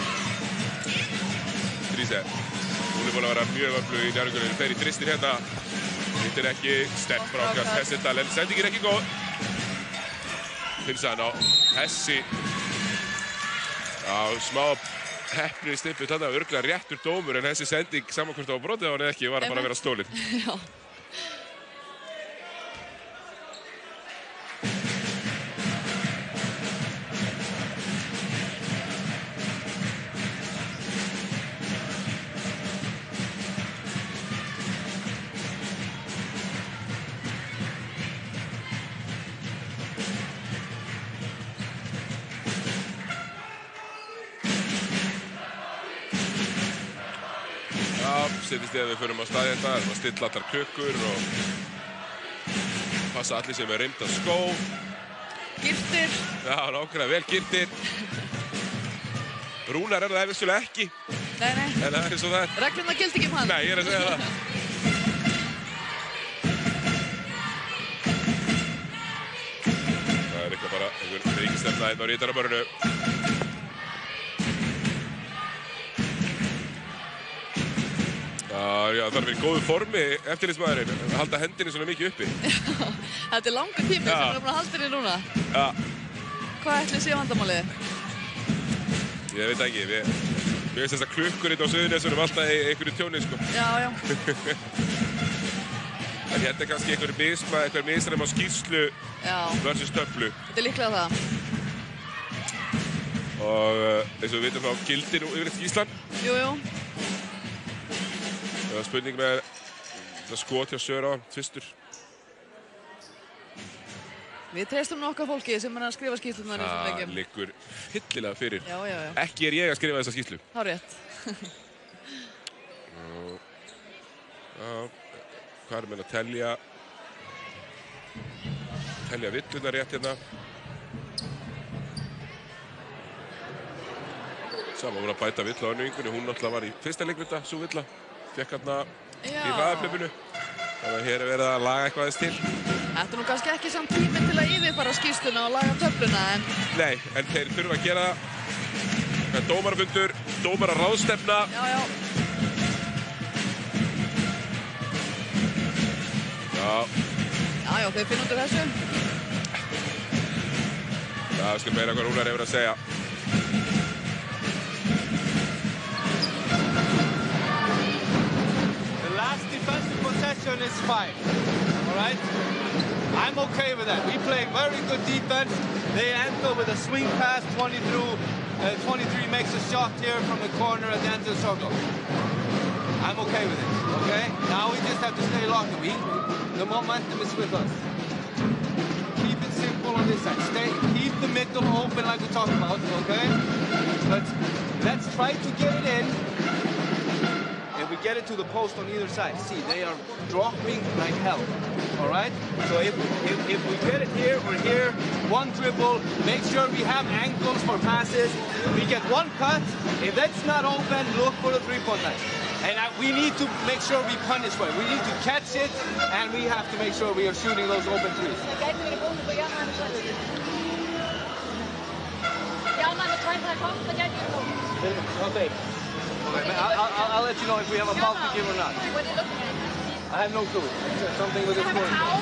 Dríse. Hún er búin að vera mjög öflug í Njarðvíkurliðinu. Fer í dristin hérna. Hittir ekki. Sterk frákast Hesseldal, en sendingin er ekki góð. Finnst hann á Hessi. Já, smá heppni í snippu þarna. Örglega réttur dómur, en þessi sending saman hvort það var brotið á hann eða ekki, var bara að vera stólinn. Já. Setjast þegar við förum á staði þetta, erum að stilla allar klukkur og passa allir sem er reymd að skó. Girtir. Já, nákvæmlega vel girtir. Rúnar er það vissulega ekki, Nei, nei. en það er eins og það er. Reglurnar gildi ekki um hann. Nei, ég er að segja það. Það er eitthvað bara, einhver ríkistefna hérna á Rítarabörnu. Já, já, það er verið í góðu formi eftirlitsmaðurinn, að halda hendinni svona mikið uppi. Þetta er langur tími sem Já. hann er búin að halda henni núna. Já, Hvað ætli sé vandamálið? ég veit ekki, við, við veist þess að klukkur hérna á Suðurnesunum alltaf í einhverju tjóni, sko. Já, já. En hérna er kannski einhver misma, einhver misræm á skýrslu Já, versus töflu. þetta er líklega það. Og uh, eins og við vitum þá gildir nú yfirleitt skýrslan. Jú, jú. Það var spurning með það skot hjá Söru á hann, tvistur. Við treystum nú okkar fólki sem er að skrifa skýrslunar í þessum Það leikjum. liggur fyllilega fyrir. Já, já, já. Ekki er ég að skrifa þessa skýrslu. Há rétt. Já, hvað er meina að telja telja villunar rétt hérna. Sama voru að bæta villu á önnuingunni, hún náttúrulega var í fyrsta leikvita, svo villa, fekk hérna í Já. hraðaplöpunu. Þannig að hér er verið að laga eitthvað aðeins til. Þetta er nú kannski ekki samt tíminn til að yfirfara skýrsluna og laga töfluna, en Nei, en þeir þurfa að gera Það er dómarafundur, dómararáðstefna. Já, já. Já. Já, já, þau finna út úr þessu. Já, við skulum meira hvað Rúnar hefur að segja. The last defensive possession is five. All right? I'm okay with that. We play very good defense. They enter with a swing pass, twenty through, uh, twenty-three makes a shot here from the corner at the end of the circle. I'm okay with it, okay? Now we just have to stay locked. We, the momentum is with us. Keep it simple on this side. Stay, keep the middle open like we talked about, okay? Let's, let's try to get it in. If we get it to the post on either side, see, they are dropping like hell, all right? So if, if, if we get it here or here, one dribble, make sure we have angles for passes. We get one cut. If that's not open, look for the three-point line. And I, we need to make sure we punish well. We need to catch it, and we have to make sure we are shooting those open threes. Okay. Okay, I'll, I'll, I'll let you know if we have a foul to give or not. What are you looking at? I have no clue. Something with the Have a scoring. towel?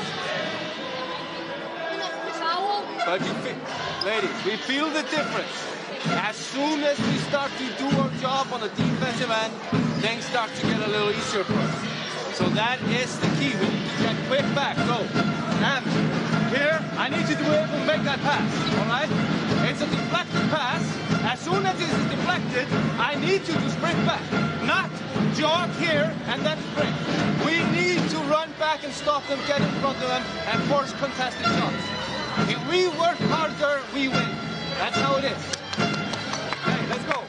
Towel? But you feel, ladies, we feel the difference. As soon as we start to do our job on the defensive end, things start to get a little easier for us. So that is the key. We need to get quick back. Go. And here, I need you to be able to make that pass. All right? It's a deflected pass. As soon as it is deflected, I need you to sprint back. Not jog here and then sprint. We need to run back and stop them, get in front of them, and force contested shots. If we work harder, we win. That's how it is. Okay, let's go.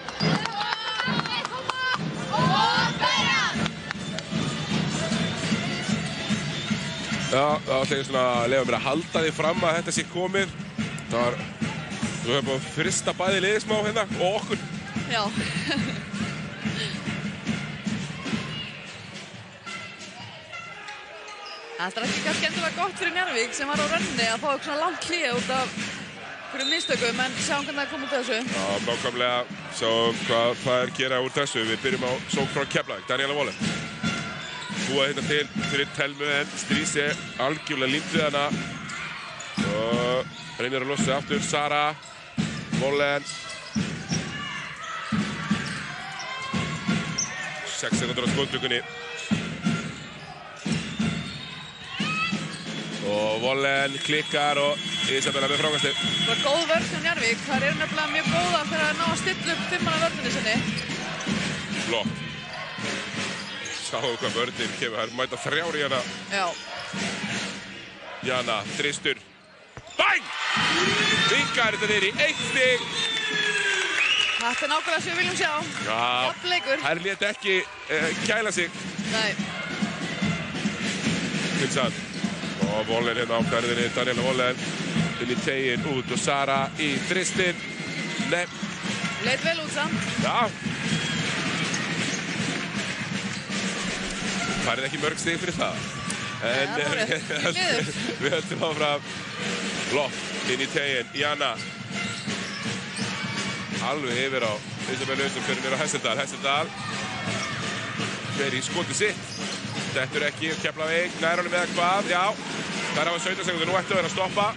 Já, þá ætla ég svona að lefa mér að halda því fram að þetta sé komið. Það var, þú hefur búin að frista bæði liðið smá hérna og okkur. Já. Það er ekki kannski endilega gott fyrir Njarðvík sem var á rönni að fá eitthvað svona langt hlé út af fyrir mistökum, en sjáum hvernig það kom út af þessu. Já, nákvæmlega. Sjáum hvað það er að gera úr þessu. Við byrjum á sókn frá Keflavík, Daniela Wolle. Búa hérna til fyrir Telmu en Strísi algjörlega límt við hana. Og reynir að losa aftur. Sara, Wollen. sex sekundur á skotklukkunni. Og Wollen klikkar og Isabella með frákasti. Það var góð vörn hjá Njarðvík. Það er nefnilega mjög góða fyrir að ná að stilla upp fimmana vörninni sinni. Flott. Sjáum hvað vörnin kemur. Það er mæta þrjár í hana. Já. Jana, þristur. Bang! Vingar þetta niður í eitt stig. Þetta er nákvæmlega sem við viljum sjá. Já. Jafn leikur. Þær lét ekki uh, kæla sig. Nei. Vinsand. Og Wollen hérna á ferðinni. Daniela Wollen inn í teginn út og Sara í þristin. Nei. Leit vel út samt. Já. Það er ekki mörg stig fyrir það. En ja, það er rétt. Við höldum áfram. Loft inn í teginn. Jana. Alveg yfir á Isabella sem fyrir mér á Hesseldal. Hesseldal fer í skotið sitt. Dettur ekki, Keflavík, nær honum eða hvað, já. Það er á sautján sekúndur, nú ættu að vera að stoppa.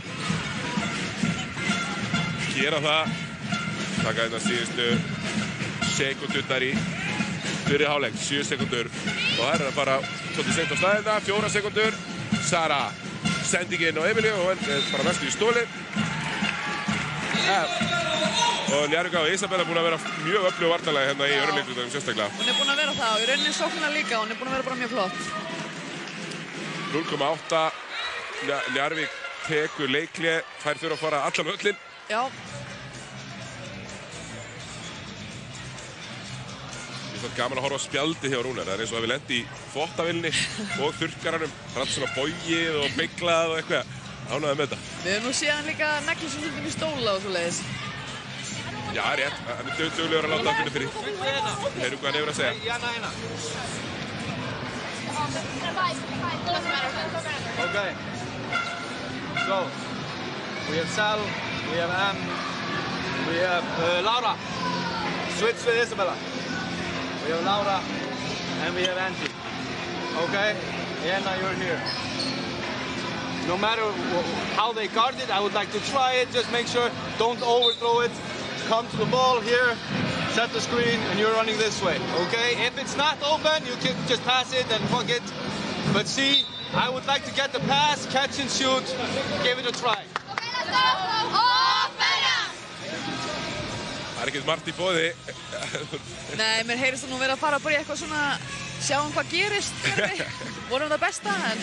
Gera það. Taka þetta síðustu sekúndurnar í fyrir hálfleik, sjö sekúndur. Og það er að fara svolítið seint á staðina, fjóra sekúndur. Sara, sendingin og Emilíu og henn bara mestu í stóli. Ja. Og Njarðvík og Isabella er búin að vera mjög öflug varnarlega hérna í öruleiklutunum sérstaklega. Hún er búin að vera það og í rauninni sóknina líka, hún er búin að vera bara mjög flott. núll komma átta, Njarðvík tekur leikli, þær þurfa að fara allan völlin. Já. Ég finnst gaman að horfa á spjaldi hjá Rúnar, það er eins og að við lendi í þvottavilni og þurrkaranum, hann er svona bogið og beiglað og eitthvað. Ánægði með þetta. Við höfum nú séðan líka negli svo stundum í stóla og svo leiðis. Já, rétt. Hann er döglegur að láta það finna fyrir. Við heyrum hvað hann hefur að segja. Jana, hérna. Okay. So, we have Sal, we have Em, we have uh, Laura. switch with Isabella. We have Laura and we have Angie. Okay? Anna, you're here. No matter how they guard it, I would like to try it. Just make sure, don't overthrow it. Come to the ball here, set the screen, and you're running this way, okay? If it's not open, you can just pass it and fuck it. But see, I would like to get the pass, catch and shoot, give it a try. Það er ekkert margt í boði. Nei, mér heyrist það nú vera að fara bara í eitthvað svona, sjáum hvað gerist, vonum það besta, en...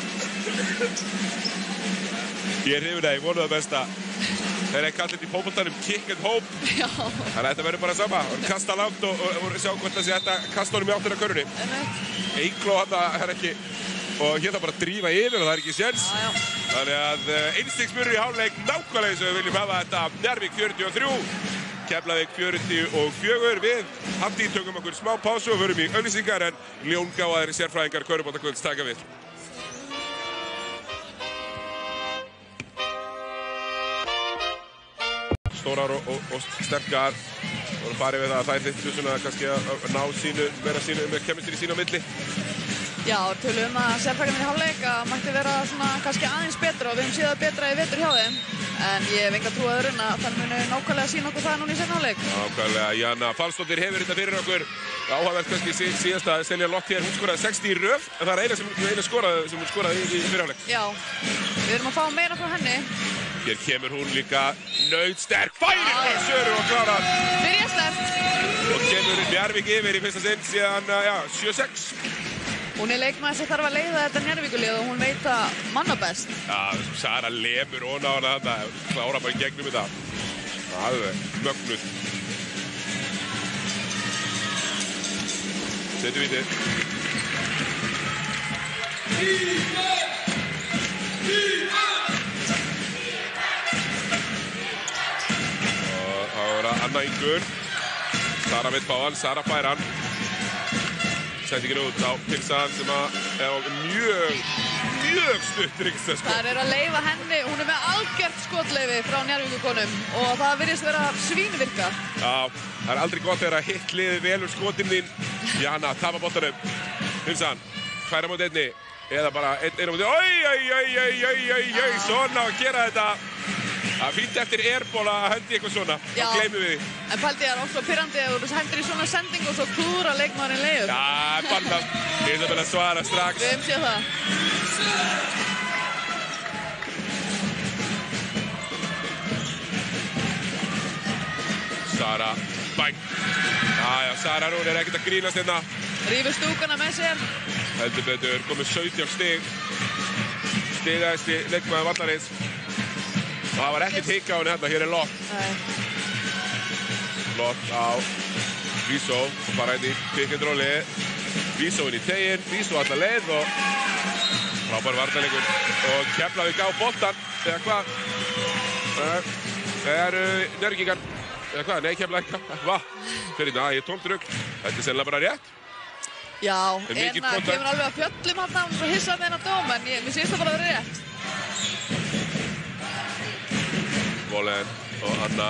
Ég er hrifinn að ég vonum það besta. Þeir eru kallið í fótboltanum kick and hope. Já. Þannig að þetta verður bara sama. Og kasta langt og, og, og sjá hvort það sé þetta kasta honum í áttina að körfunni. Eigló hann er ekki, og hérna bara að drífa yfir og það er ekki séns. Já, já. Þannig að einstigsmunur í hálfleik nákvæmlega eins og við viljum hafa þetta. Njarðvík fjörutíu og þrjú, Keflavík fjörutíu og fjögur. Við Hatti tökum okkur smá pásu og förum í auglýsingar en ljóngáðir sérfræðingar körfuboltakvölds taka við. Stórar og, og, og sterkar og farið við það að þær þyrftu svona kannski að ná sínu, vera sínu með kemistri sínu á milli. Já, tölum um að sérfræðingarnir í hálfleik að mætti vera svona kannski aðeins betra og við höfum séð það betra í vetur hjá þeim. En ég hef enga trú að öðrun að það muni nákvæmlega sína okkur það núna í seinni hálfleik. Nákvæmlega, Jana Falsdóttir hefur þetta fyrir okkur. Áhugavert kannski sí, síðast að Selja Lott hér, hún skoraði sextíu í röð, en það er eina sem, eina skoraði, sem hún skoraði í, í fyrir hálfleik. Já, við erum að fá meira frá henni. Hér kemur hún líka nautsterk, færi frá Söru og klárar. Byrja sterkt. Og kemur Njarðvík yfir í fyrsta sinn síðan, já, sjö sex. Hún er leikmaður sem þarf að leiða þetta Njarðvíkurlið og hún veit það manna best. Já, Sara lemur ofan á hana þarna, klára bara í gegnum þetta. Alveg mögnuð. Setjum vítið. Og þá er það Anna Ingunn. Sara vill fá hann, Sara fær hann. Sendingin út á Pilsan sem að er á mjög, mjög stutt ringsta sko. Það er að leyfa henni, hún er með algjört skotleyfi frá Njarðvíkurkonum og það virðist vera svínvirka. Já, það er aldrei gott þegar að hitt liðið vel úr skotin þín. Jana, tapa boltanum. Pilsan, færa móti einni, eða bara einn einu móti. Oi, oi, oi, oi, oi, oi, oi, svona að gera þetta. Það er fínt eftir airból að hendi eitthvað svona, þá gleymum við því. En pældi það er ofta pirrandi að þú hendir í svona sending og svo klúðra leikmaðurinn leiður. Já, bannast. Ég ætla vel að svara strax. Við hefum séð það. Sara, bang. Jæja, Sara hún er ekkert að grínast hérna. Rífur stúkuna með sér. Heldur betur, komið sautján stig. Stigaðasti leikmaður vallarins. Og það var ekkert hikk á henni hérna, hér er Lott. Lott á Vísó og fara inn í pick and rolli. Vísó inn í teginn, Vísó alla leið og frábær varnarleikur. Og Keflavík á boltan, eða hvað? Það eru Njarðvíkingar, eða hvað? Nei, Keflavík, hvað? Fyrir það, ég er tómt rugl. Þetta er sennilega bara rétt. Já, Erna kemur alveg að fjöllum hann og svo hissa með hennar dóm, en mér sést það bara að vera rétt. Vollen og Anna.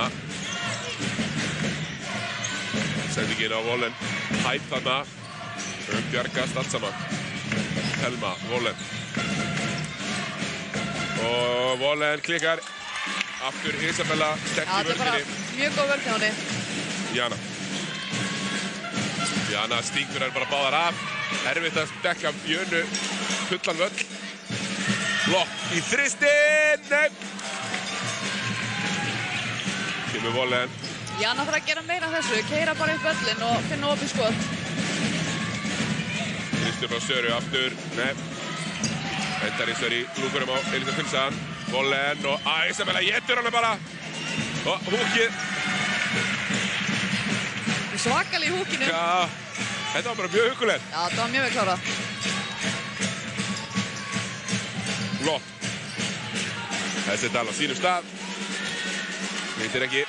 Sendingin á Vollen. Hætt þarna. Bjargast allt saman. Helma, Vollen. Og Vollen klikkar. Aftur Isabella sterk í vörninni. Já, þetta er bara mjög góð vörn hjá henni. Jana. Jana stingur henni bara báðar af. Erfitt að dekka Jönu fullan völl. Lott í þristinn. Nei. Kemur Vollen. Jana þarf að gera meira af þessu, keyra bara upp völlinn og finna opið skot. Kristur frá Söru aftur, nei. Hendar í Söru, lúkurum á Elisa Pilsan. Vollen og að Isabella étur hana bara. Og húkið. Svakal í húkinu. Já, þetta var bara mjög hugguleg. Já, þetta var mjög vel klárað. Lott. Þessi er dal á sínum stað. Veitir ekki.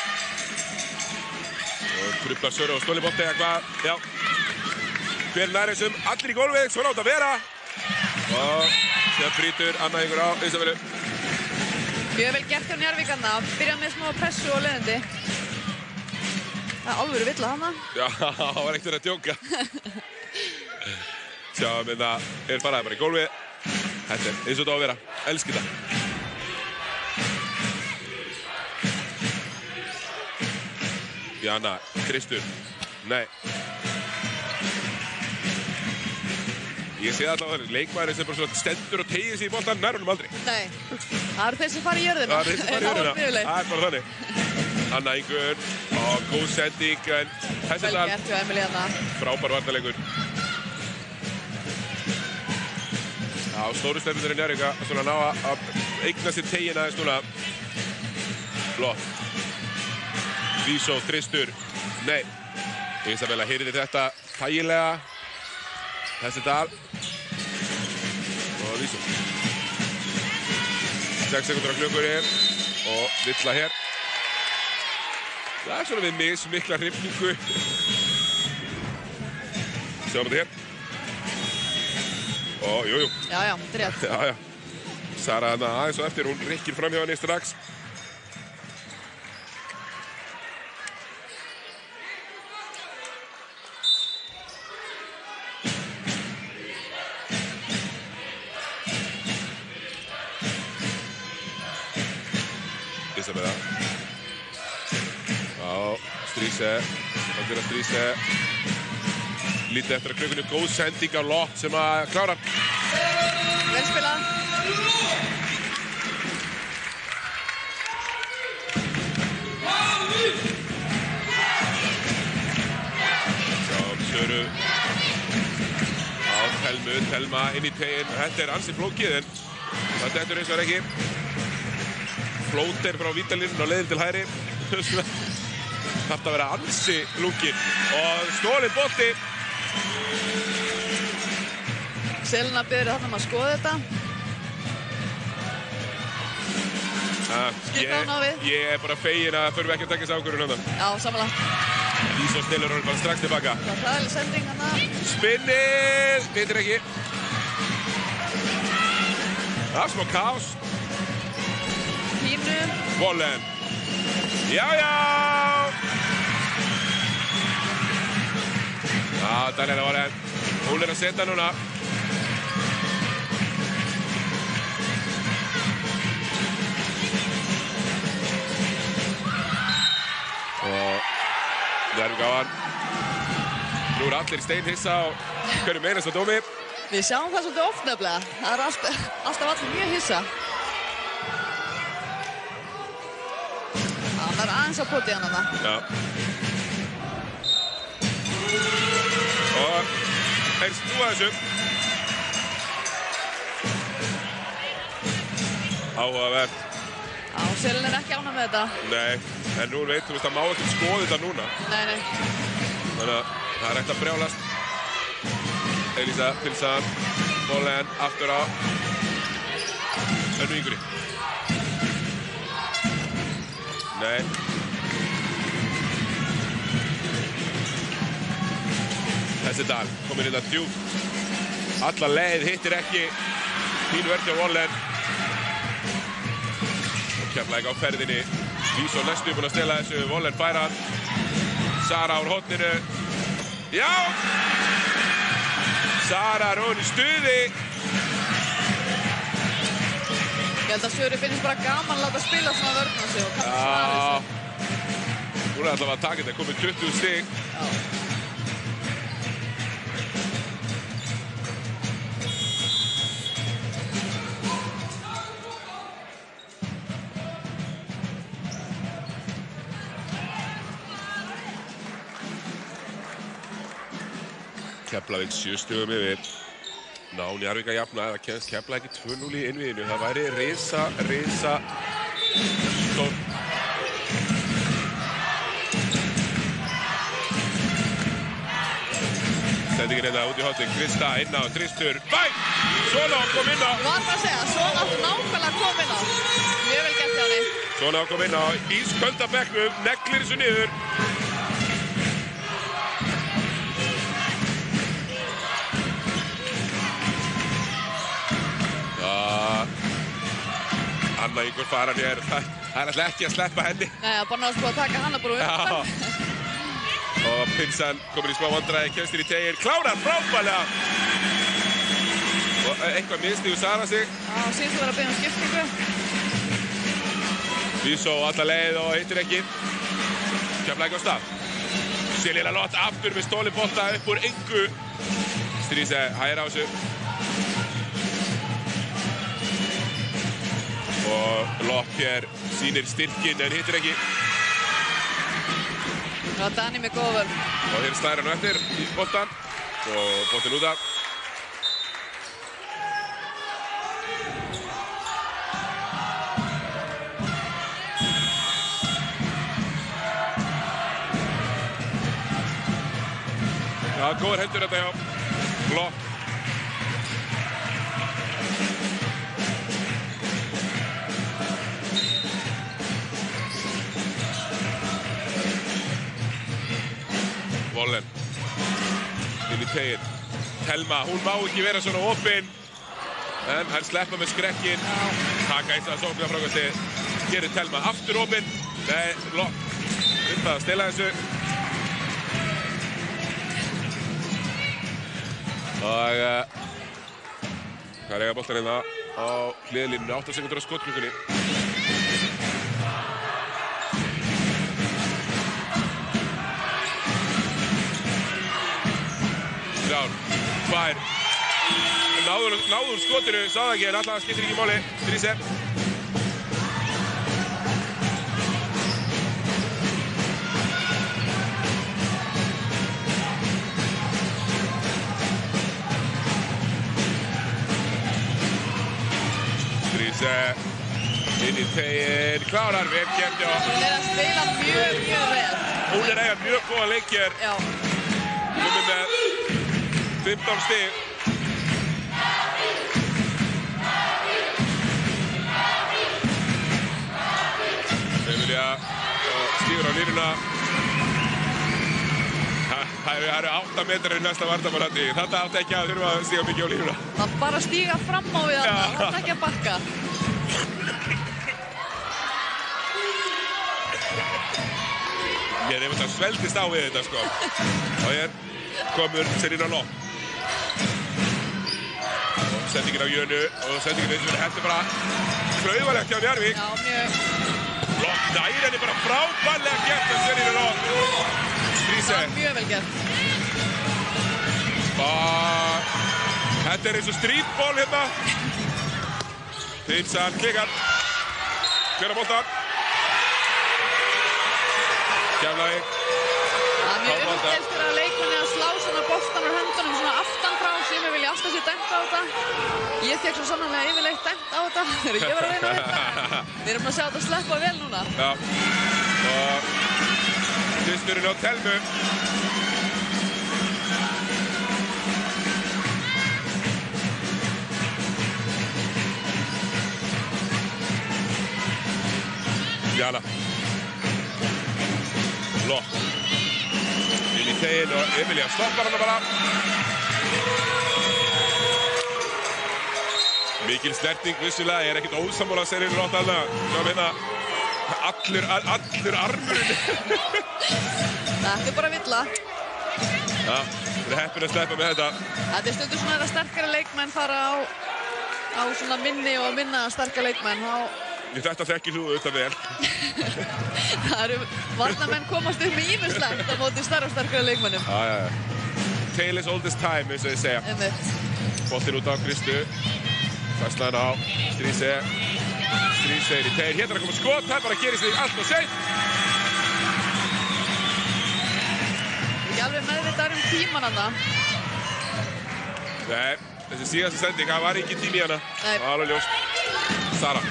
Og trublar Söru og stóli bolti eða hvað. Já. Hver nær þessum, allir í gólfið, svona átt að vera. Og sér brýtur Anna yngur á Isabellu. Mjög vel gert hjá Njarðvík Anna. Byrja með smá pressu og leiðindi. Það er alvöru villa hana. Já, það var ekkert verið að djóka. Sjáum við það er faraði bara í gólfið. Þetta er eins og þetta á að vera. Elski það. Jana, Kristur. Nei. Ég sé það allavega þannig. Leikmaðurinn sem bara svona stendur og tegir sig í boltan, nær honum aldrei. Nei. Það eru þeir sem fara í jörðina. Það eru þeir sem fara í jörðina. Það er bara þannig. Anna Ingunn og góð sending en þessi Vel dal gert hjá Emilíana. frábær varnarleikur. Já, stóru stefnir í Njarðvík að svona ná að eigna sér tegin aðeins núna. Flott. Vísó, Kristur. Nei. Isabella hýrði þetta þægilega. Þessi dal. Og Vísó. sex sekundur á klukkunni og villa hér. Það er svona við mismikla hrifningu. Sjáum þetta hér. Ó, jú, jú. Já, já, þetta er rétt. Já, já. Sara þarna aðeins og eftir, hún rykkir fram hjá henni strax. Isabella. Já, Stríse. Það er að Stríse. Lítið eftir að klukkunni góð sending á Lott sem að klára. Vel spilað. Sjáum Söru. Á Telmu, Telma inn í teginn. Þetta er ansi flókið en það dettur eins og er ekki. Flóter frá vítalínun og leiðin til hæri. Þarf að vera ansi lúkin. Og stólinn bolti. Selina biður þarna um að skoða þetta. Ah, Skipta hann á við. Ég er bara fegin að þurfa ekki að taka þessi ákvörðun á það. Já, samanlagt. Ísó stilur hann bara strax tilbaka. Það er hræðileg sending hana. Spinnið! Vitir ekki. Það er smá kaos. Pínu. Vollen. Já, já! Já, Daniela Vollen. Hún er að setja núna. Og Njarðvík á hann. Nú eru allir steinhissa á hverju meinast á dómi. Við sjáum það svolítið oft nefnilega. Það er alltaf, alltaf allir mjög hissa. Það er aðeins á poti hann hana. Já. Og þeir snúa þessu. Áhugavert. Já, Selin er ekki ánægð með þetta. Nei, en nú veit, þú veist, það má ekki skoða þetta núna. Nei, nei. Þannig að það er ekkert að brjálast. Elísa, Pilsan, Vollen, aftur á. Önnu Ingri. Nei. Þessi dal kominn inn að djúpt. Alla leið hittir ekki. Fín verð hjá Vollen. Og Keflavík á ferðinni. Vísó næstu búinn að stela þessu. Vollen færa hann. Sara úr horninu. Já! Sara er hún í stuði. Ég held að Söru finnst bara gaman að láta spila svona vörn á sig og kalla svona að þessu. Hún er alltaf að taka þetta, komið tuttugu stig. Já. Keflavík sjö stigum yfir. Ná Njarðvík að jafna eða kemst Keflavík ekki tvö núll í innvíðinu. Það væri risa, risa stór. Sendingin hérna út í hotning. Krista inn á, Tristur. Bæn! Svona kom inn á. Ég var bara að segja, svona áttu nákvæmlega að koma inn á. Mjög vel gert hjá henni. Svona kom inn á. Ískölda bekknum, neglir þessu niður. Anna Ingunn fara hér, það er alltaf ekki að sleppa henni. Nei, það er bara náttúrulega að taka hana bara upp. Já. Og Pinsan komur í smá vandræði, kemst inn í teiginn, klárar frábærlega. Og eitthvað minnst í Sara sig. Já, síðan þú verður að beða um skiptingu. Vísó alla leið og hittir ekki. Keflavík á stað. Silja Lott aftur með stólinn bolta upp úr engu. Stríse hægir á þessu. Og Lott hér sýnir styrkinn en hittir ekki. Já, Dani með góða vörn. Og hér slær hann eftir í boltan. Og boltinn út af. Já, góður hendur þetta hjá Lott. Vollen inn í teiginn. Telma, hún má ekki vera svona opinn. En hann sleppa með skrekkinn. Taka eitt að sóknarfrákasti. Gerir Telma aftur opinn. Nei, Lott. Um það að stela þessu. Og uh, hvað er eiga boltar hérna á hliðlínunni, átta sekúndur á skotklukkunni. Þrjár, tvær. Náður, náður skotinu, sá það ekki, en alltaf skiptir ekki máli. Stríse. Inn í teiginn, klárar, vel gert, já. Hún er að spila mjög, mjög vel. Hún er eiga mjög góða leikir. Já. Komið með fimmtán stig. Emilía stígur á línuna. Það eru átta metrar í næsta varnarmanni. Þetta átti ekki að þurfa að stíga mikið á línuna. Það bara að stíga fram á við þarna, það átti ekki að bakka. Ég er einmitt að sveldist á við þetta, sko. Og hér komur Serena Lott. Og sendingin á Jönu og sendingin eins og verið hendur bara klauvalegt hjá Njarðvík. Já, mjög. Lott nær henni bara frábærlega gert af Serena Lott. Stríse. Það var mjög vel gert. Og þetta er eins og streetball hérna. Pinsan klikkar. Hver á boltan? Keflavík. Það er mjög umdeilt fyrir að leikmenni að slá svona boltan úr höndunum svona aftan frá sem ég vilja alltaf sé dæmt á þetta. Ég fekk svo sannarlega yfirleitt dæmt á þetta. Það er ég var að reyna við þetta. Við erum að sjá þetta sleppa vel núna. Já. Og fyrsturinn á Telmu. Jana. Lott. Inn í teiginn og Emilía stoppar hana bara. Mikil snerting vissulega, ég er ekkert ósammála að Serena Lott alveg. Sjá hérna, allur, allur armurinn. Þetta er bara villa. Já, það er heppin að sleppa með þetta. Þetta er stundur svona að sterkari leikmenn fara á, á svona minni og minna sterkari leikmenn. Þá... Þetta þekkir þú auðvitað vel. Það eru varnarmenn komast upp með ýmislegt á móti stærra og sterkari leikmennum. Já, já, já. Tale is old as time, eins og ég segja. Einmitt. Boltinn út á Kristu. Fæsla hann á Stríse. Stríse er í teiginn. Hérna er að koma skot. Það er bara að gerist þig allt og seint. Ekki alveg meðvitaður um tíman hana. Nei, þessi síðasta sending, það var ekki tími í hana. Nei. Það var alveg ljóst. Sara.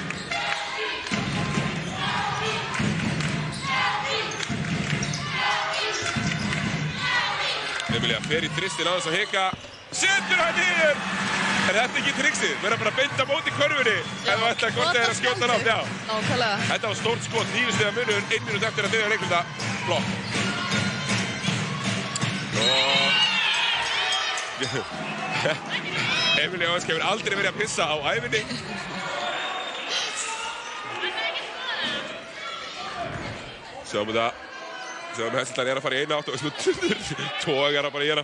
Emilía fer í þristinn aðeins að hika. Setur hann niður! Er þetta ekki trixið? Verða bara að beinda móti körfunni ef þú ætlar hvort þeir að skjóta hann á. Já. Nákvæmlega. Þetta var stórt skot, níu stiga munur, ein minút eftir að þriðja leikluta. Flott. Og... Emilía Ósk hefur aldrei verið að pissa á æfinni. Sjáum við það. Sjáum Hesselstein er að fara í eina átt og tógar að bara í hana.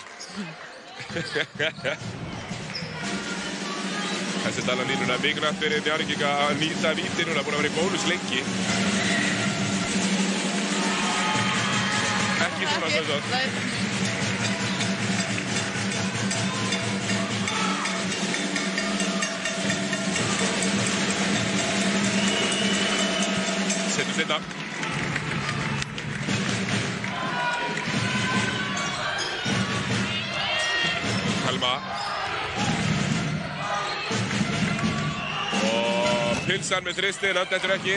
Hesselstein á línuna, mikilvægt fyrir Njarðvíkinga að nýta víti núna, búin að vera í bónus lengi. Ekki svona Sveinsson. Setjum seinna. Helma. Og Pilsan með þristinn, hann dettur ekki.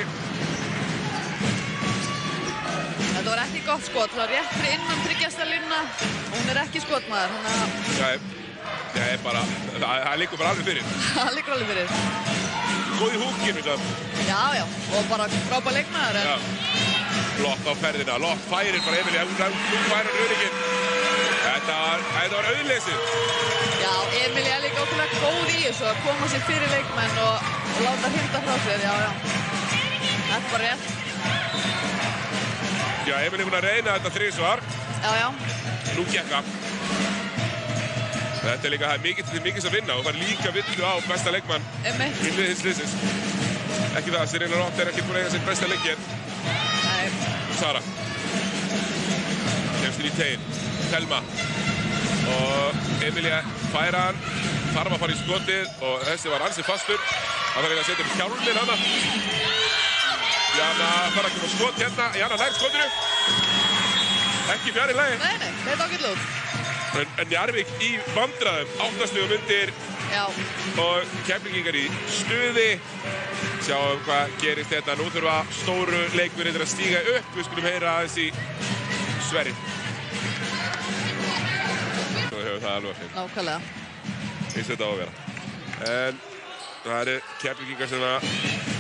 Þetta var ekki gott skot, það var rétt fyrir innan þryggjasta línuna og hún er ekki skotmaður, þannig að... Nei, það er bara, það liggur bara alveg fyrir. Það liggur alveg fyrir. Góð í húkinu það. Já, já, og bara frábær leikmaður en... Já. Lott á ferðina, Lott færir bara Emilí, nú færir hann Röðinginn. Þetta var, þetta var auðleysið. Já, Emilí er líka ótrúlega góð í þessu að koma sér fyrir leikmenn og, og láta hrinda frá sér, já, já. Þetta var rétt. Já, Emilí er búin að reyna þetta þrisvar. Já, já. Nú gekk það. Þetta er líka, það er mikið til mikils að vinna og það er líka villu á besta leikmann. Einmitt. Í liðs liðsins. Ekki það, Serena Lott er ekki búin að eiga sitt besta leikinn. Nei. Sara. Kemst inn í teginn. Thelma. Og Emilía færa hann. Þarf að fara í skotið og þessi var ansi fastur. Það þarf að setja um hjálminn hana. Jana fara ekki með skot hérna. Jana nær skotinu. Ekki fjari lagi. Nei, nei, þetta ágætlega út. En, en Njarðvík í vandræðum. Áttastigum undir. Já. Og Keflvíkingar í stuði. Sjáum hvað gerist þetta. Nú þurfa stóru leikmennir að stíga upp. Við skulum heyra aðeins í Sverri. Nú hefur það alveg fyrir. Nákvæmlega. Eins og þetta á að vera. En það eru Keflvíkingar sem að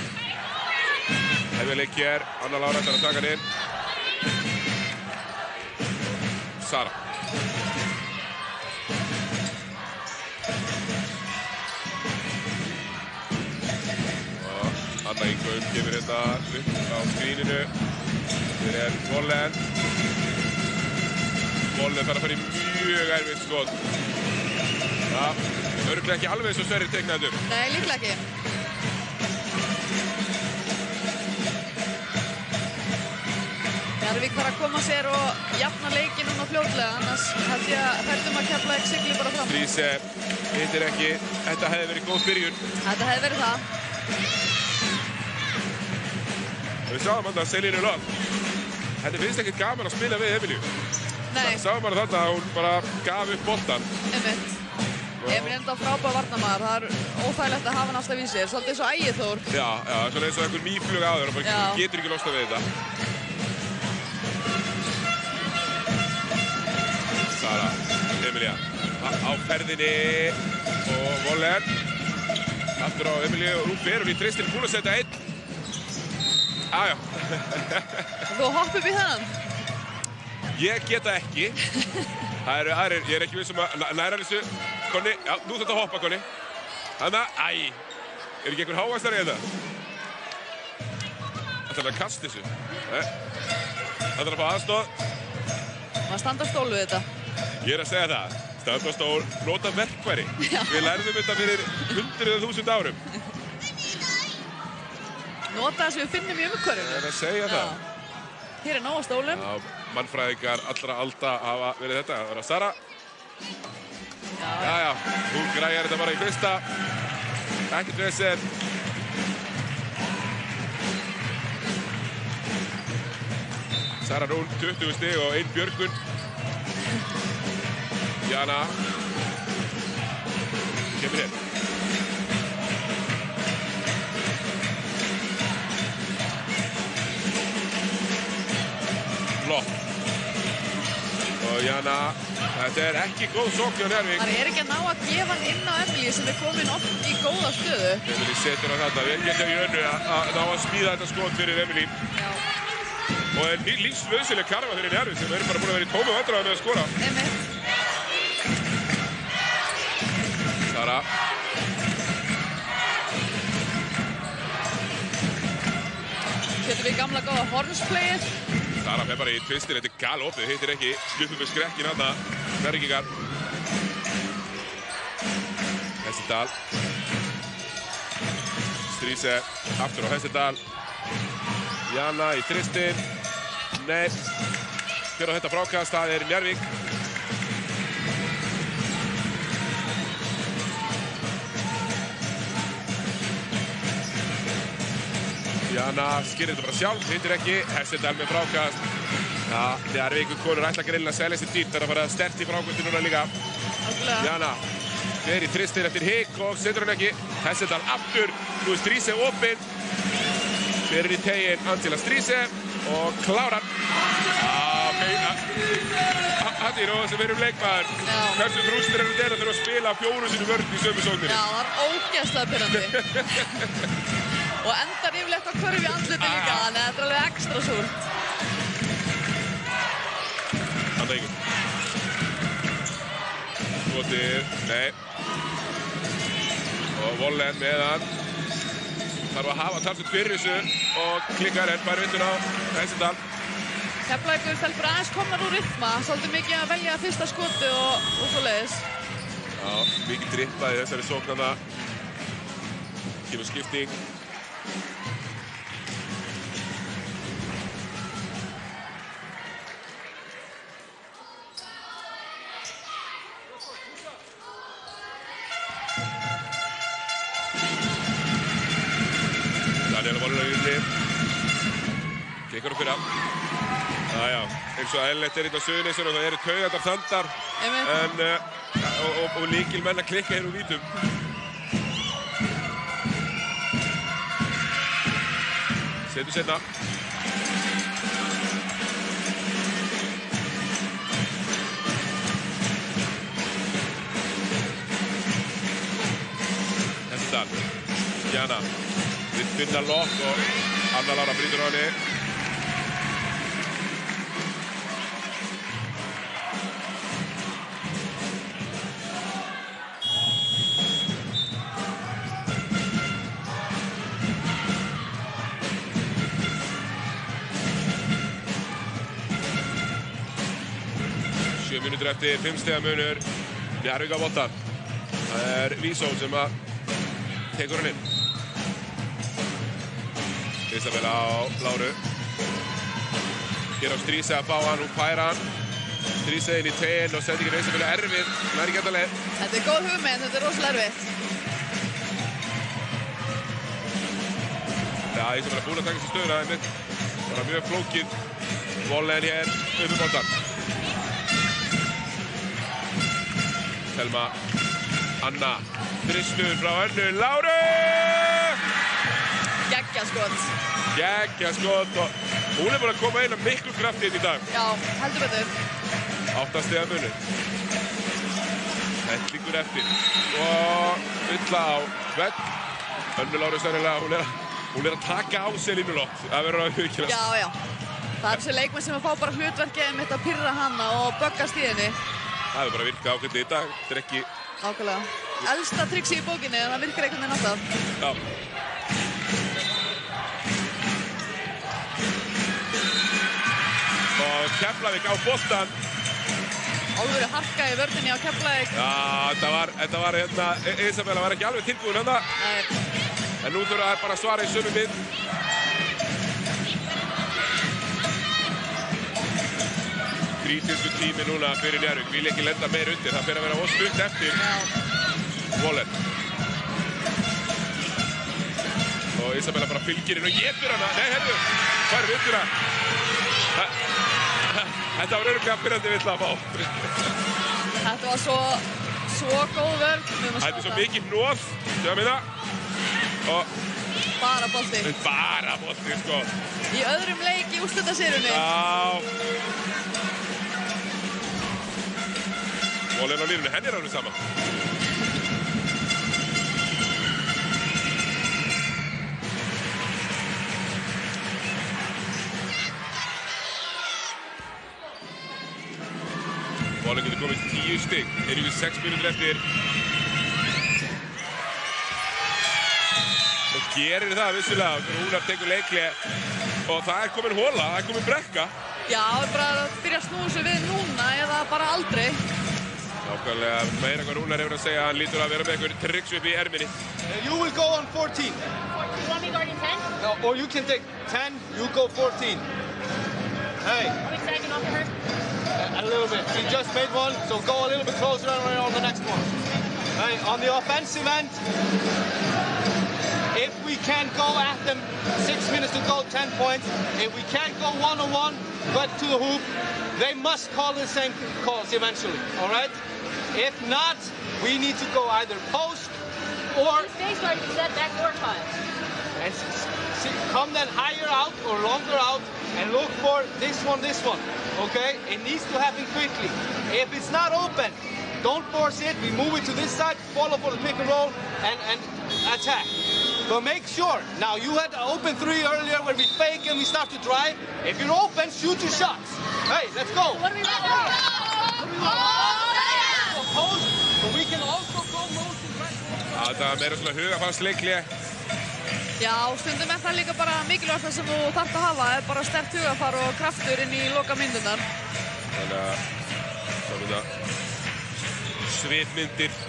hefur leik hér. Anna Lára ætlar að taka hann inn. Sara. Anna Ingvaum kemur hérna upp á skríninu. Þeir er Vollen. Vollen þarf að fara í mjög erfitt skot. Það örugglega ekki alveg eins og Sverrir teiknaði þetta upp. Nei, líklega ekki. Njarðvík þarf að koma sér og jafna leikinn núna fljótlega, annars held ég að hræddum að Keflavík sigli bara fram. Fríse hittir ekki. Þetta hefði verið góð byrjun. Þetta hefði verið það. Við sáum alltaf Selínu Lott. Þetta finnst ekkert gaman að spila við Emilíu. Nei. Sáum bara þarna að hún bara gaf upp boltan. Einmitt. Emil er enda frábær varnarmaður. Það er óþægilegt að hafa hann alltaf í sér. Svolítið eins og Ægir Þór. Já, já, svona eins og einhver mýflug áður og bara Já. getur ekki losnað við þetta. Sara, Emilía á ferðinni og Vollen. Aftur á Emilíu og nú fer hún í tristin, búin að setja einn. Jájá. Þú hopp upp í þennan? Ég geta ekki. Það eru aðrir, ég er ekki vissum að næra þessu. Konni, já, nú þetta að hoppa, Konni. Þannig að, æ, er ekki einhver hávaxtari í þetta? Það er að kasta þessu. Nei. Það er að fá aðstóð. Maður standa stól við þetta. Ég er að segja það. Standa stól, nota verkværi. Já. Við lærðum þetta fyrir hundruð þúsund árum. Nota þess að við finnum í umhverfinu. Ég er að segja það. Hér er nóg á stólum. Já, mannfræðingar allra alda hafa verið þetta. Það var að Sara. Já, Já, já, hún græjar þetta bara í fyrsta. Ekkert vesen. Sara Rún, tuttugu stig og ein björgun. Jana. Kemur hér. Lott. Og Jana, þetta er ekki góð sókn hjá Njarðvík. Það er ekki að ná að gefa hann inn á Emilíu sem er komin oft í góða stöðu. Emilí setur á þetta. Við getum í önnu að ná að smíða þetta skot fyrir Emilí. Já. Og er lífsnauðsynleg karfa fyrir Njarðvík sem eru bara búin að vera í tómu vandræðum með að skora. Einmitt. Sara. Setjum við gamla góða hornsplayið. Sara fer bara í tvistin, þetta er galopið, hittir ekki. Slupum við skrekkin hana, Njarðvíkingar. Hestidal. Stríse aftur á Hestidal. Jana í tristin. Nei. Hver á þetta frákast, það er Njarðvík. Jana skýrir þetta bara sjálf, hittir ekki. Hestidal með frákast. Ja, Njarðvíkur konur ætla greinilega að selja sér dýrt. Það er að fara sterkt í frákasti núna líka. Algjörlega. Jana fer í tristin eftir hik og setur hann ekki. Hestidal aftur. Nú er Stríse opinn. Fer í teginn Angela Stríse og klárar. Þetta er það sem er um leikmaður. Hversu frústrerandi er þetta að spila fjóru sinni vörn í sömu sókninni? Já, það var ógeðslega pirrandi. Og endar yfirleitt á körf í andliti líka, þannig að þetta er alveg ekstra súrt. Handa yngur. Skotið, nei. Og Vollen með hann. Þarf að hafa talsett fyrir þessu og klikkar enn fær vindun á Hestidal. Keflavíkur stelpur aðeins komnar úr rytma, svolítið mikið að velja fyrsta skoti og, og svo leiðis. Já, mikið drippað í þessari sóknana. Kemur skipting. Daniela Vollen á júli. Klikkar upp fyrir á. Jájá, eins og eðlilegt er þetta á Suðurnesjum og það eru taugandar þandar en, uh, og, og, og lykilmenn að klikka hér úr vítum. Setur setna. Hestidal. Jana. Við finna lokk og Anna Lára brýtur á henni. sjö mínútur eftir, fimm stiga munur. Njarðvík á bolta. Það er Vísó sem að tekur hann inn. Isabella á Láru. Hér á Stríse að fá hann, hún fær hann. Stríse inn í teginn og sendingin er Isabella erfið. Það er ekki alltaf leið. Þetta er góð hugmynd, þetta er rosalega erfitt. Já, Isabella búin að taka sér stöðuna einmitt. Það var mjög flókið. Vollen hér upp í boltan. Selma, Anna, þristur frá Önnu, Láru! Geggja skot. Geggja skot og hún er búin að koma inn að miklu krafti inn í dag. Já, heldur betur. Átta stiga munur. Hellingur eftir. Og fylla á vegg. Önnu Láru sennilega, hún er, hún er að taka á sig línulott. Það verður að hugkjast. Já, já. Það er þessi leikmenn sem að fá bara hlutverkið um þetta að pirra hana og böggast í henni. Það hefur bara virkað ákveðið í dag. Þetta er ekki... Nákvæmlega. Elsta triksi í bókinni en það virkar einhvern veginn alltaf. Já. Og Keflavík á boltan. Alvöru harka í vörðinni á Keflavík. Já, þetta var, þetta var hérna, Isabella var ekki alveg tilbúin hérna. Nei. En nú þurfa þær bara að svara í sömu mynd. Kritísku tími núna fyrir Njarðvík. Vil ekki lenda meir undir. Það fyrir að vera óstutt eftir. Vollen. Og Isabella bara fylgir inn og getur hana. Nei, herru, hvað er vinduna? Þetta var örugglega pirrandi vill að fá. Þetta var svo, svo góð vörn. Þetta er svo mikið hnoð, sjá að minna. Og bara bolti. Bara bolti, sko. Í öðrum leik í úrslitaseríunni. Já. Vollen á línunni, henni er alveg sama. Vollen getur komið tíu stig, er yfir sex mínútur eftir. Og gerir það vissulega, Rúnar tekur leikli og það er komin hola, það er komin brekka. Já, bara að byrja að snúa sig við núna eða bara aldrei. Nákvæmlega meira hvað Rúnar hefur að segja, hann lítur að vera með einhver tricks upp í erminni. You will go on fourteen. You want me to go in ten? No, or you can take ten, you go fourteen. Hey. Are we tagging off her? A, a little bit. She just made one, so go a little bit closer and we're on the next one. Hey, on the offensive end, if we can't go at them, six minutes to go, ten points. If we can't go one-on-one, but to the hoop, they must call the same calls eventually, all right? If not, we need to go either post or... Stay starting to set back door cut. And see, come then higher out or longer out and look for this one, this one, okay? It needs to happen quickly. If it's not open, don't force it. We move it to this side, follow for the pick and roll, and, and attack. But make sure. Now, you had an open three earlier where we fake and we start to drive. If you're open, shoot your shots. Hey, let's go. What are we running? Post, but we can also go most in press. Það er meira svona hugafarsleikli. Já, stundum er það líka bara mikilvægt það sem þú þarft að hafa, er bara sterkt hugafar og kraftur inn í loka myndunar. Þannig að það er svipmyndir.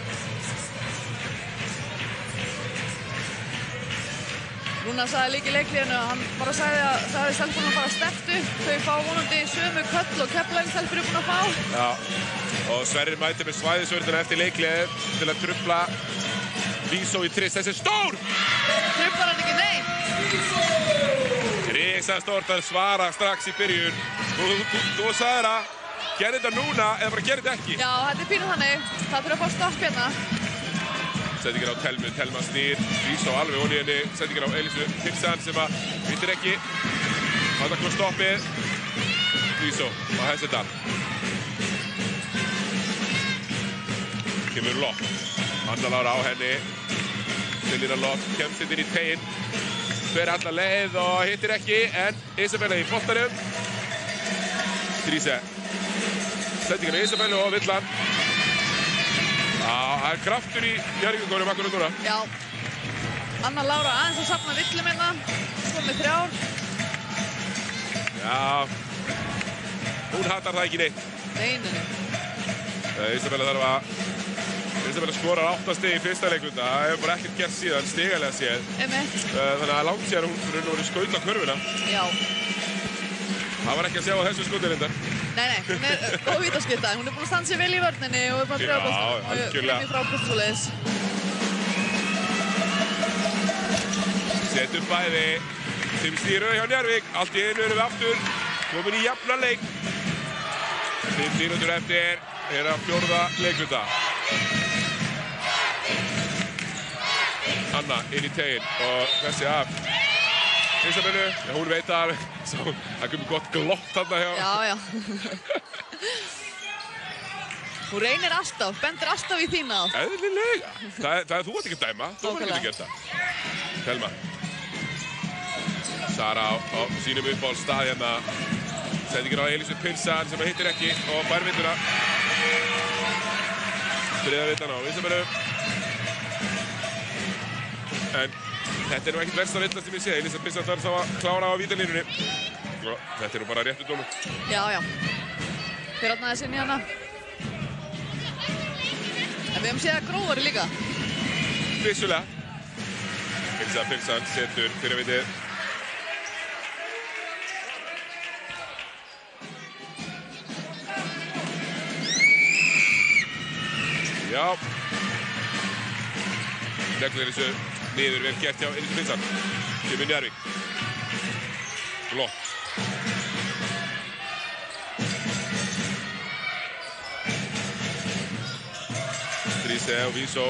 Rúnar sagði líka í leikliðinu að hann bara sagði að sagði stelpunum bara sterkt upp. Þau fá vonandi sömu köll og Keflavík stelpur er búin að fá. Já, og Sverrir mætir með svæðisvörðuna eftir leikliðið til að trufla Vísó í trist. Þessi er stór! Truflar hann ekki, nei. Risastórt að svara strax í byrjun. Þú, þú, þú sagðir að gerði þetta núna eða bara gerði þetta ekki. Já, þetta er pínu þannig. Það þurfa að fá stopp hérna. Sendingin á Telmu, Telma snýr, Vísó alveg honi henni, sendingin á Elísu Pilsan sem að vittir ekki. Hann takk á stoppið, Vísó á Hessedal. Kemur Lott, Anna Lára á henni, Selina Lott, kemst inn í teginn, fer alla leið og hittir ekki, en Isabella í boltanum. Dríse, sendingin á Isabellu og Villan. Já, það er kraftur í Njarðvíkingunum akkurat núna. Já. Anna Lára aðeins að safna villum hérna. Komið þrjár. Já. Hún hattar það ekki neitt. Nei, nei, nei. Isabella þarf að... Isabella skorar átta stig í fyrsta leikluta. Það hefur bara ekkert gert síðan, stigalega séð. Einmitt. Þannig að langt síðan hún raun og verið skaut á körfuna. Já. Það var ekki að sjá á þessu skoti reyndar. Nei, nei, hún er góð vítaskipta. Hún er búin að standa sig vel í vörninni og er búin að dröfa boltanum. Já, algjörlega. Og frábært svoleiðis. Setum bæði. Fimm stig í röð hjá Njarðvík. Allt í einu erum við aftur. Komin í jafnan leik. Fimm mínútur eftir er að fjórða leikluta. Anna inn í teginn og þessi af Isabellu. Já, hún veit að það komið gott glott þarna hjá. Já, já. Hún reynir alltaf, bendir alltaf í þína átt. Eðlilega. Það, það er þú átt ekki að dæma. Þú var ekki að gera það. Telma. Sara á, á sínum uppáhaldstað hérna. Sendingin á Elísu Pilsan sem hittir ekki og fær vinduna. Þriðja vindan á Isabellu. En þetta er nú ekkert versta villa sem ég sé. Elísa Pilsan þarf þá að klára á vítalínunni. Þetta er nú bara réttu dómur. Já, já. Fyrir að næða sinni hana. En við höfum séð að grófari líka. Vissulega. Elísa Pilsan setur fyrir vitið. Já. Neglir Elísu niður vel gert hjá Elísu Pilsan. Kemur Njarðvík. Lott. Dríse og Vísó.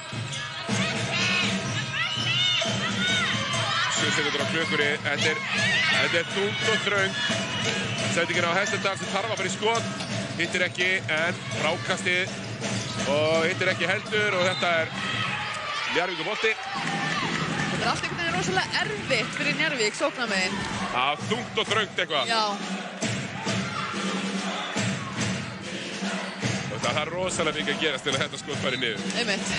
sjö sekúndur á klukkunni. Þetta er, þetta er þungt og þröng. Sendingin á Hestendal sem þarf að fara í skot. Hittir ekki en frákastið og hittir ekki heldur og þetta er Njarðvík og bolti. Þetta er allt einhvern veginn rosalega erfitt fyrir Njarðvík sóknarmegin. Já, þungt og þröngt eitthvað. Já. Og það þarf rosalega mikið að gerast til að þetta skot fari niður. Einmitt.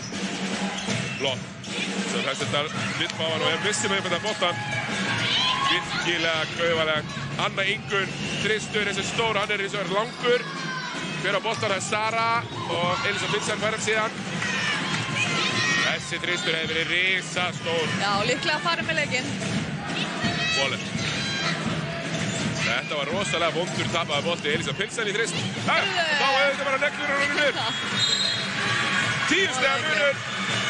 Lott. Sem Hestendal vill fá hann og er missið með þetta boltan. virkilega klaufalegt. Anna Ingunn, þristur, þessi stór, hann er eins og verið langur. Hver á boltan, það er Sara og Elisa Pilsen fær hann síðan. Þessi þristur hefur verið risastór. Já, líklega farið með leikinn. Wallen. Þetta var rosalega vondur tapaði bolti. Elisa Pilsen í þrist. Þá hefur þetta bara neglur og rúnir. Tíu stiga munur.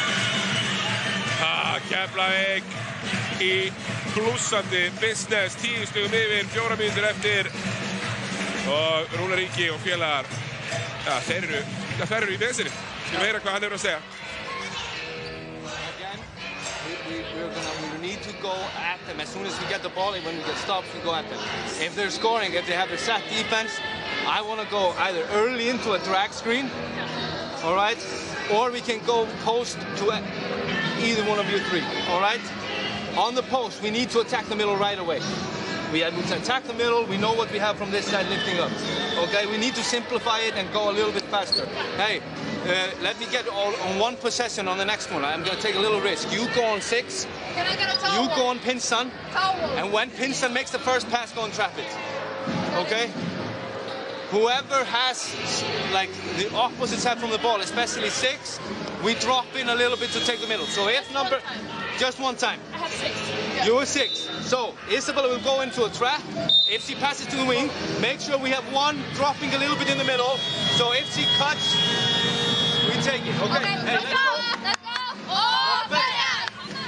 Keflavík í blússandi business. Tíu stigum yfir, fjóra mínútur eftir. Og Rúnar Ingi og félagar, ja, þeir eru, ja, þeir eru í vesinni. Skulum heyra hvað hann hefur að segja. Again, we, we, we're gonna, we need to go at them as soon as we get the ball. When we get stops, we go at them. If they're scoring, if they have a set defense, I want to go either early into a drag screen, all right, or we can go post to either one of you three, all right? On the post, we need to attack the middle right away. We have to attack the middle, we know what we have from this side lifting up. Okay, we need to simplify it and go a little bit faster. Hey, uh, let me get all on one possession on the next one. I'm gonna take a little risk. You go on six, Can I get a towel? you go on Pinson, Towel. and when Pinson makes the first pass, go and trap it. Okay? Whoever has like the opposite side from the ball, especially six, we drop in a little bit to take the middle. So if Just number, one time. just one time. I have six. You were six. So Isabella will go into a trap. If she passes to the wing, make sure we have one dropping a little bit in the middle. So if she cuts, we take it. Okay. Okay, Hey, let's let's go. go. Let's go. Oh, Bæjar!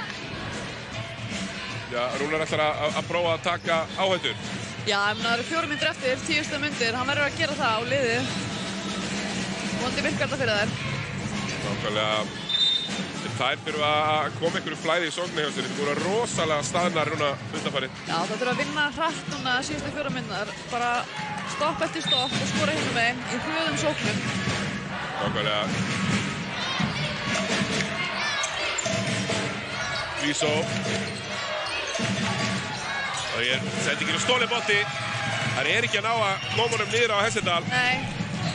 Já, Rúnar ætlar að, að prófa að taka áhættur. Já, ef það eru fjórum myndir eftir, tíu stiga myndir, hann verður að gera það á liði. Vondi virkar þetta fyrir þær. Nákvæmlega. Þær þurfa að koma einhverju flæði í sóknu hjá sér. Þetta voru rosalega staðnar núna undanfarið. Já, það þurfa að vinna hratt núna síðustu fjóra myndar. Bara stopp eftir stopp og skora hinum meginn í hröðum sóknum. Nákvæmlega. Vísó. Og ég er sendingin á stólinn bolti. Það er ekki að ná að koma honum niður á Hessedal. Nei.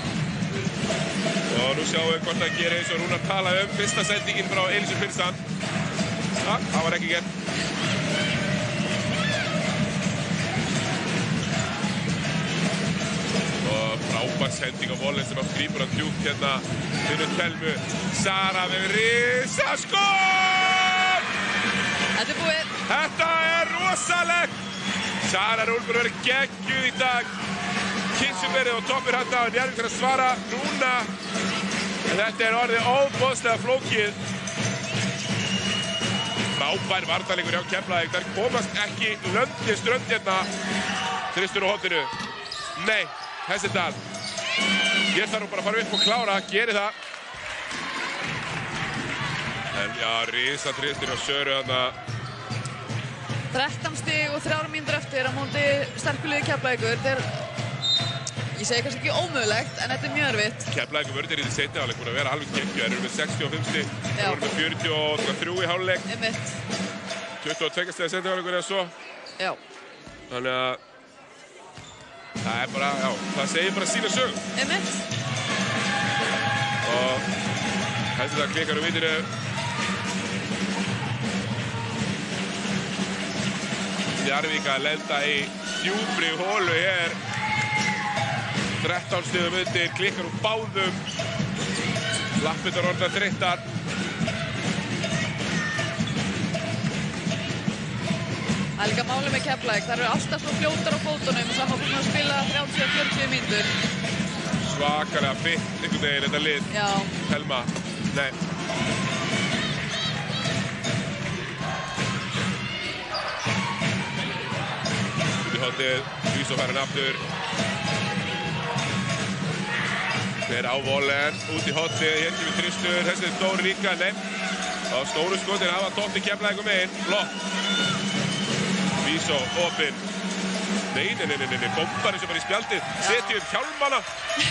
Og nú sjáum við hvort það gerir eins og Rúnar tala um. Fyrsta sendingin frá Elísu Pilsen. Ja, það var ekki gert. Og frábær sending á Wallen sem að grípur hann djúpt hérna fyrir Telmu. Sara með risaskot! Þetta er búið. Þetta er rosalegt! Sara Rúlfur verður geggjuð í dag. Kinsumberið og toppur hann á Njarðvík til að svara núna. En þetta er orðið óboðslega flókið. Frábær varnarleikur hjá Keflavík. Þær komast ekki löndi strönd hérna. Þristur á hotinu. Nei, Hessedal. Ég þarf nú bara að fara upp og klára. Geri það. En já, risa þristur á Söru þarna. þrettán stig og þrjár mínútur eftir á móti sterkuliði Keflavíkur. Þetta er, ég segi kannski ekki ómögulegt, en þetta er mjög erfitt. Keflavíkur vörðir í því seinni hálfleik búin að vera alveg geggjuð. Þeir eru með sextíu og fimm stig. Þeir voru með fjörutíu og þrjú í hálfleik. Einmitt. tuttugu og tvö stiga seinni hálfleikur eða svo. Já. Þannig að það er bara, já, það segir bara sína sög. Einmitt. Og heldur það klikkar um vitinu. Njarðvík að lenda í djúpri hólu hér. þrettán stigum undir, klikkar úr báðum. Lappirnar orðnar þreyttar. Það er líka málið með Keflavík. Það eru alltaf svo fljótar á fótunum saman búin að spila þrjátíu til fjörutíu mínútur. Svakalega fitt einhvern veginn þetta lið. Já. Telma. Nei. Út í hotið, Vísó fær hann aftur. Þeir á Wallen, út í hotið, hér kemur Tristur, þessi er stóri líka, nei. Og stóru skotin hafa toppni Keflavík um einn, blokk. Vísó, opinn. Nei, nei, nei, nei, nei, bombar eins og bara í spjaldið, setja upp hjálmana.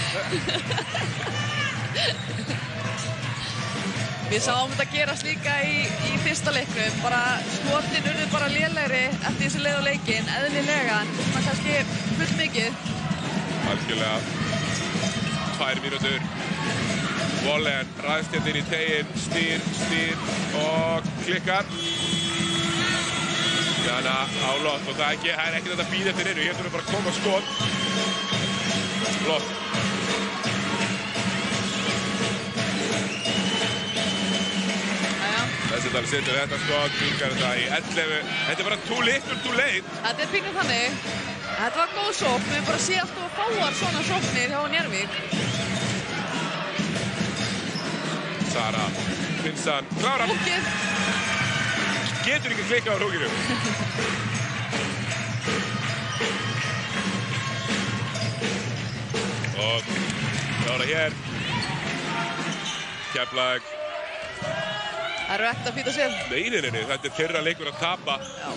Við sáum þetta gerast líka í, í fyrsta leiknum. Bara skotin urðu bara lélegri eftir þessi leið á leikinn, eðlilega, en svona kannski fullt mikið. Algjörlega. Tvær mínútur. Wallen ræðst hérna inn í teginn, snýr, snýr og klikkar. Jana á Lott og það er ekki, það er ekki þetta að bíða eftir einu, hér þurfum bara að koma skot. Lott. Jæja. Þessi dal setur þetta skot, vingar þetta í ellefu. Þetta er bara too little, too late. Þetta er pínu þannig. Þetta var góð sókn, við bara sé alltaf að fáar svona sóknir hjá Njarðvík. Sara, Finnsson, klára. Húkið. Getur ekki klikkað á húkinu. Og klára hér. Keflavík. Það eru ekkert að flýta sér. Nei, nei, nei, þetta er þeirra leikur að tapa. Já.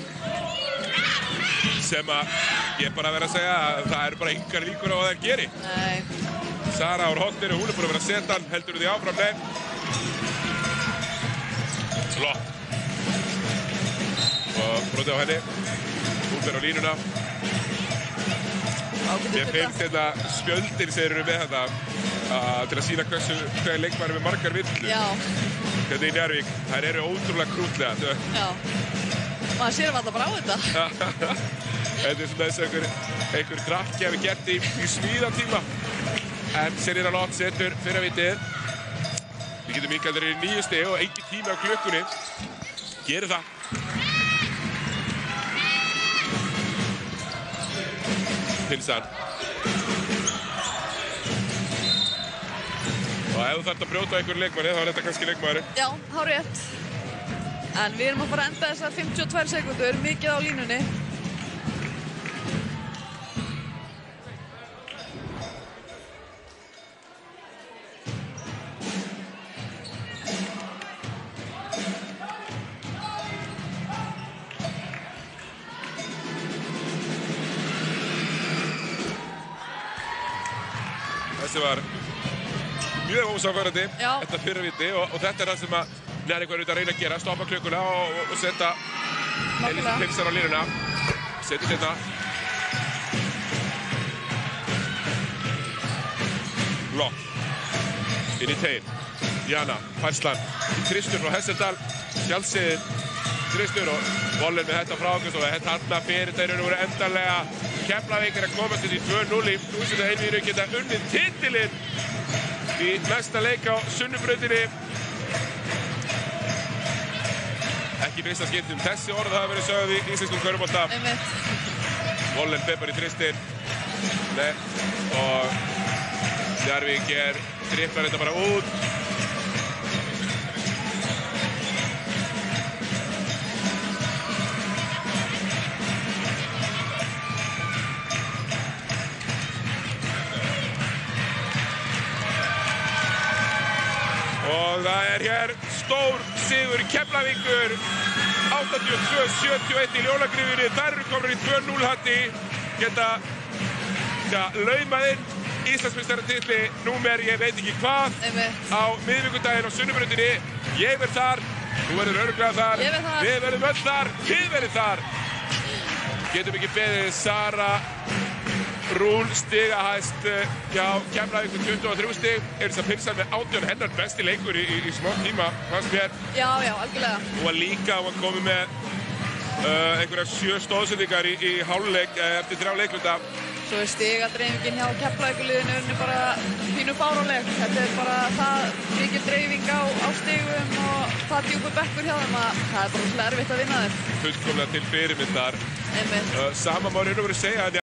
Sem að ég er bara að vera að segja að það eru bara yngar líkur á að það geri. Nei. Sara úr hotninu, hún er búin að vera að setja hann, heldur því áfram, nei. Lott. Og brotið á henni. Hún fer á línuna. Ég finnst þetta spjöldin sem eru með þetta uh, til að sína hversu hver leikmaður er með margar villu. Já. Þetta í Njarðvík, þær eru ótrúlega krútlega. Já. Maður sér alltaf bara á þetta. Þetta er svona þess að einhver, einhver krakki hafi gert í, í smíðatíma. En Selina Lott setur fyrra vitið. Við getum ykkar þeir eru í níu stig og engin tími á klukkunni. Gerir það. Finnsson. Og ef þú þarft að brjóta einhver leikmanni, þá er þetta kannski leikmaðurinn. Já, hárrétt. En við erum að fara að enda þessar fimmtíu og tvær sekúndur, mikið á línunni. Þessi var mjög ósamfærandi, Já. þetta fyrra viti og, og þetta er það sem að Njarðvík var auðvitað að reyna að gera, stoppa klukkuna og, og, og setja Elísa Finnsson á línuna. Setja setna. Lott. Inn í tegin. Jana, færslan. Tristur frá Hesseldal. Sjálfsíðin. Tristur og bollen með þetta frá okkur og þetta hann fyrir þeir eru verið endanlega. Keflavík er að komast inn í tvö núll í þúsund einvíru geta unnið titilinn í næsta leik á Sunnubrautinni. Ekki fyrsta skipti um þessi orð hafa verið sögð í íslenskum körfubolta. Einmitt. Bollen pepar í Tristin. Nei. Og Njarðvík er dripplar þetta bara út. Og það er hér stór sigur Keflavíkur, áttatíu og tvö sjötíu og eitt í Ljónagryfjunni. Þær eru komin í tvö núll hatti, geta ja, laumað inn Íslandsmeistaratitli númer ég veit ekki hvað Einmitt. á miðvikudaginn á Sunnubrautinni. Ég verð þar, þú verður örugglega þar, Ég verð þar. við verðum öll þar, þið verðið þar. Getum ekki beðið Sara Rúl stigahæst hjá Keflavík með tuttugu og þrjú stig. Elísa Finnsson með átján, hennar besti leikur í, í, í smá tíma, fannst mér. Já, já, algjörlega. Hún var líka, hún var komið með uh, einhverja sjö stóðsendingar í, í hálfleik uh, eftir þrjá leikluta. Svo er stigadreifingin hjá Keflavíkurliðinu bara pínu fáráleg. Þetta er bara það mikil dreifing á, á stigum og það djúpur bekkur hjá þeim að það er bara svolítið erfitt að vinna þeim. Fullkomlega til fyrirmyndar. Einmitt. Uh, sama má raun og veru segja að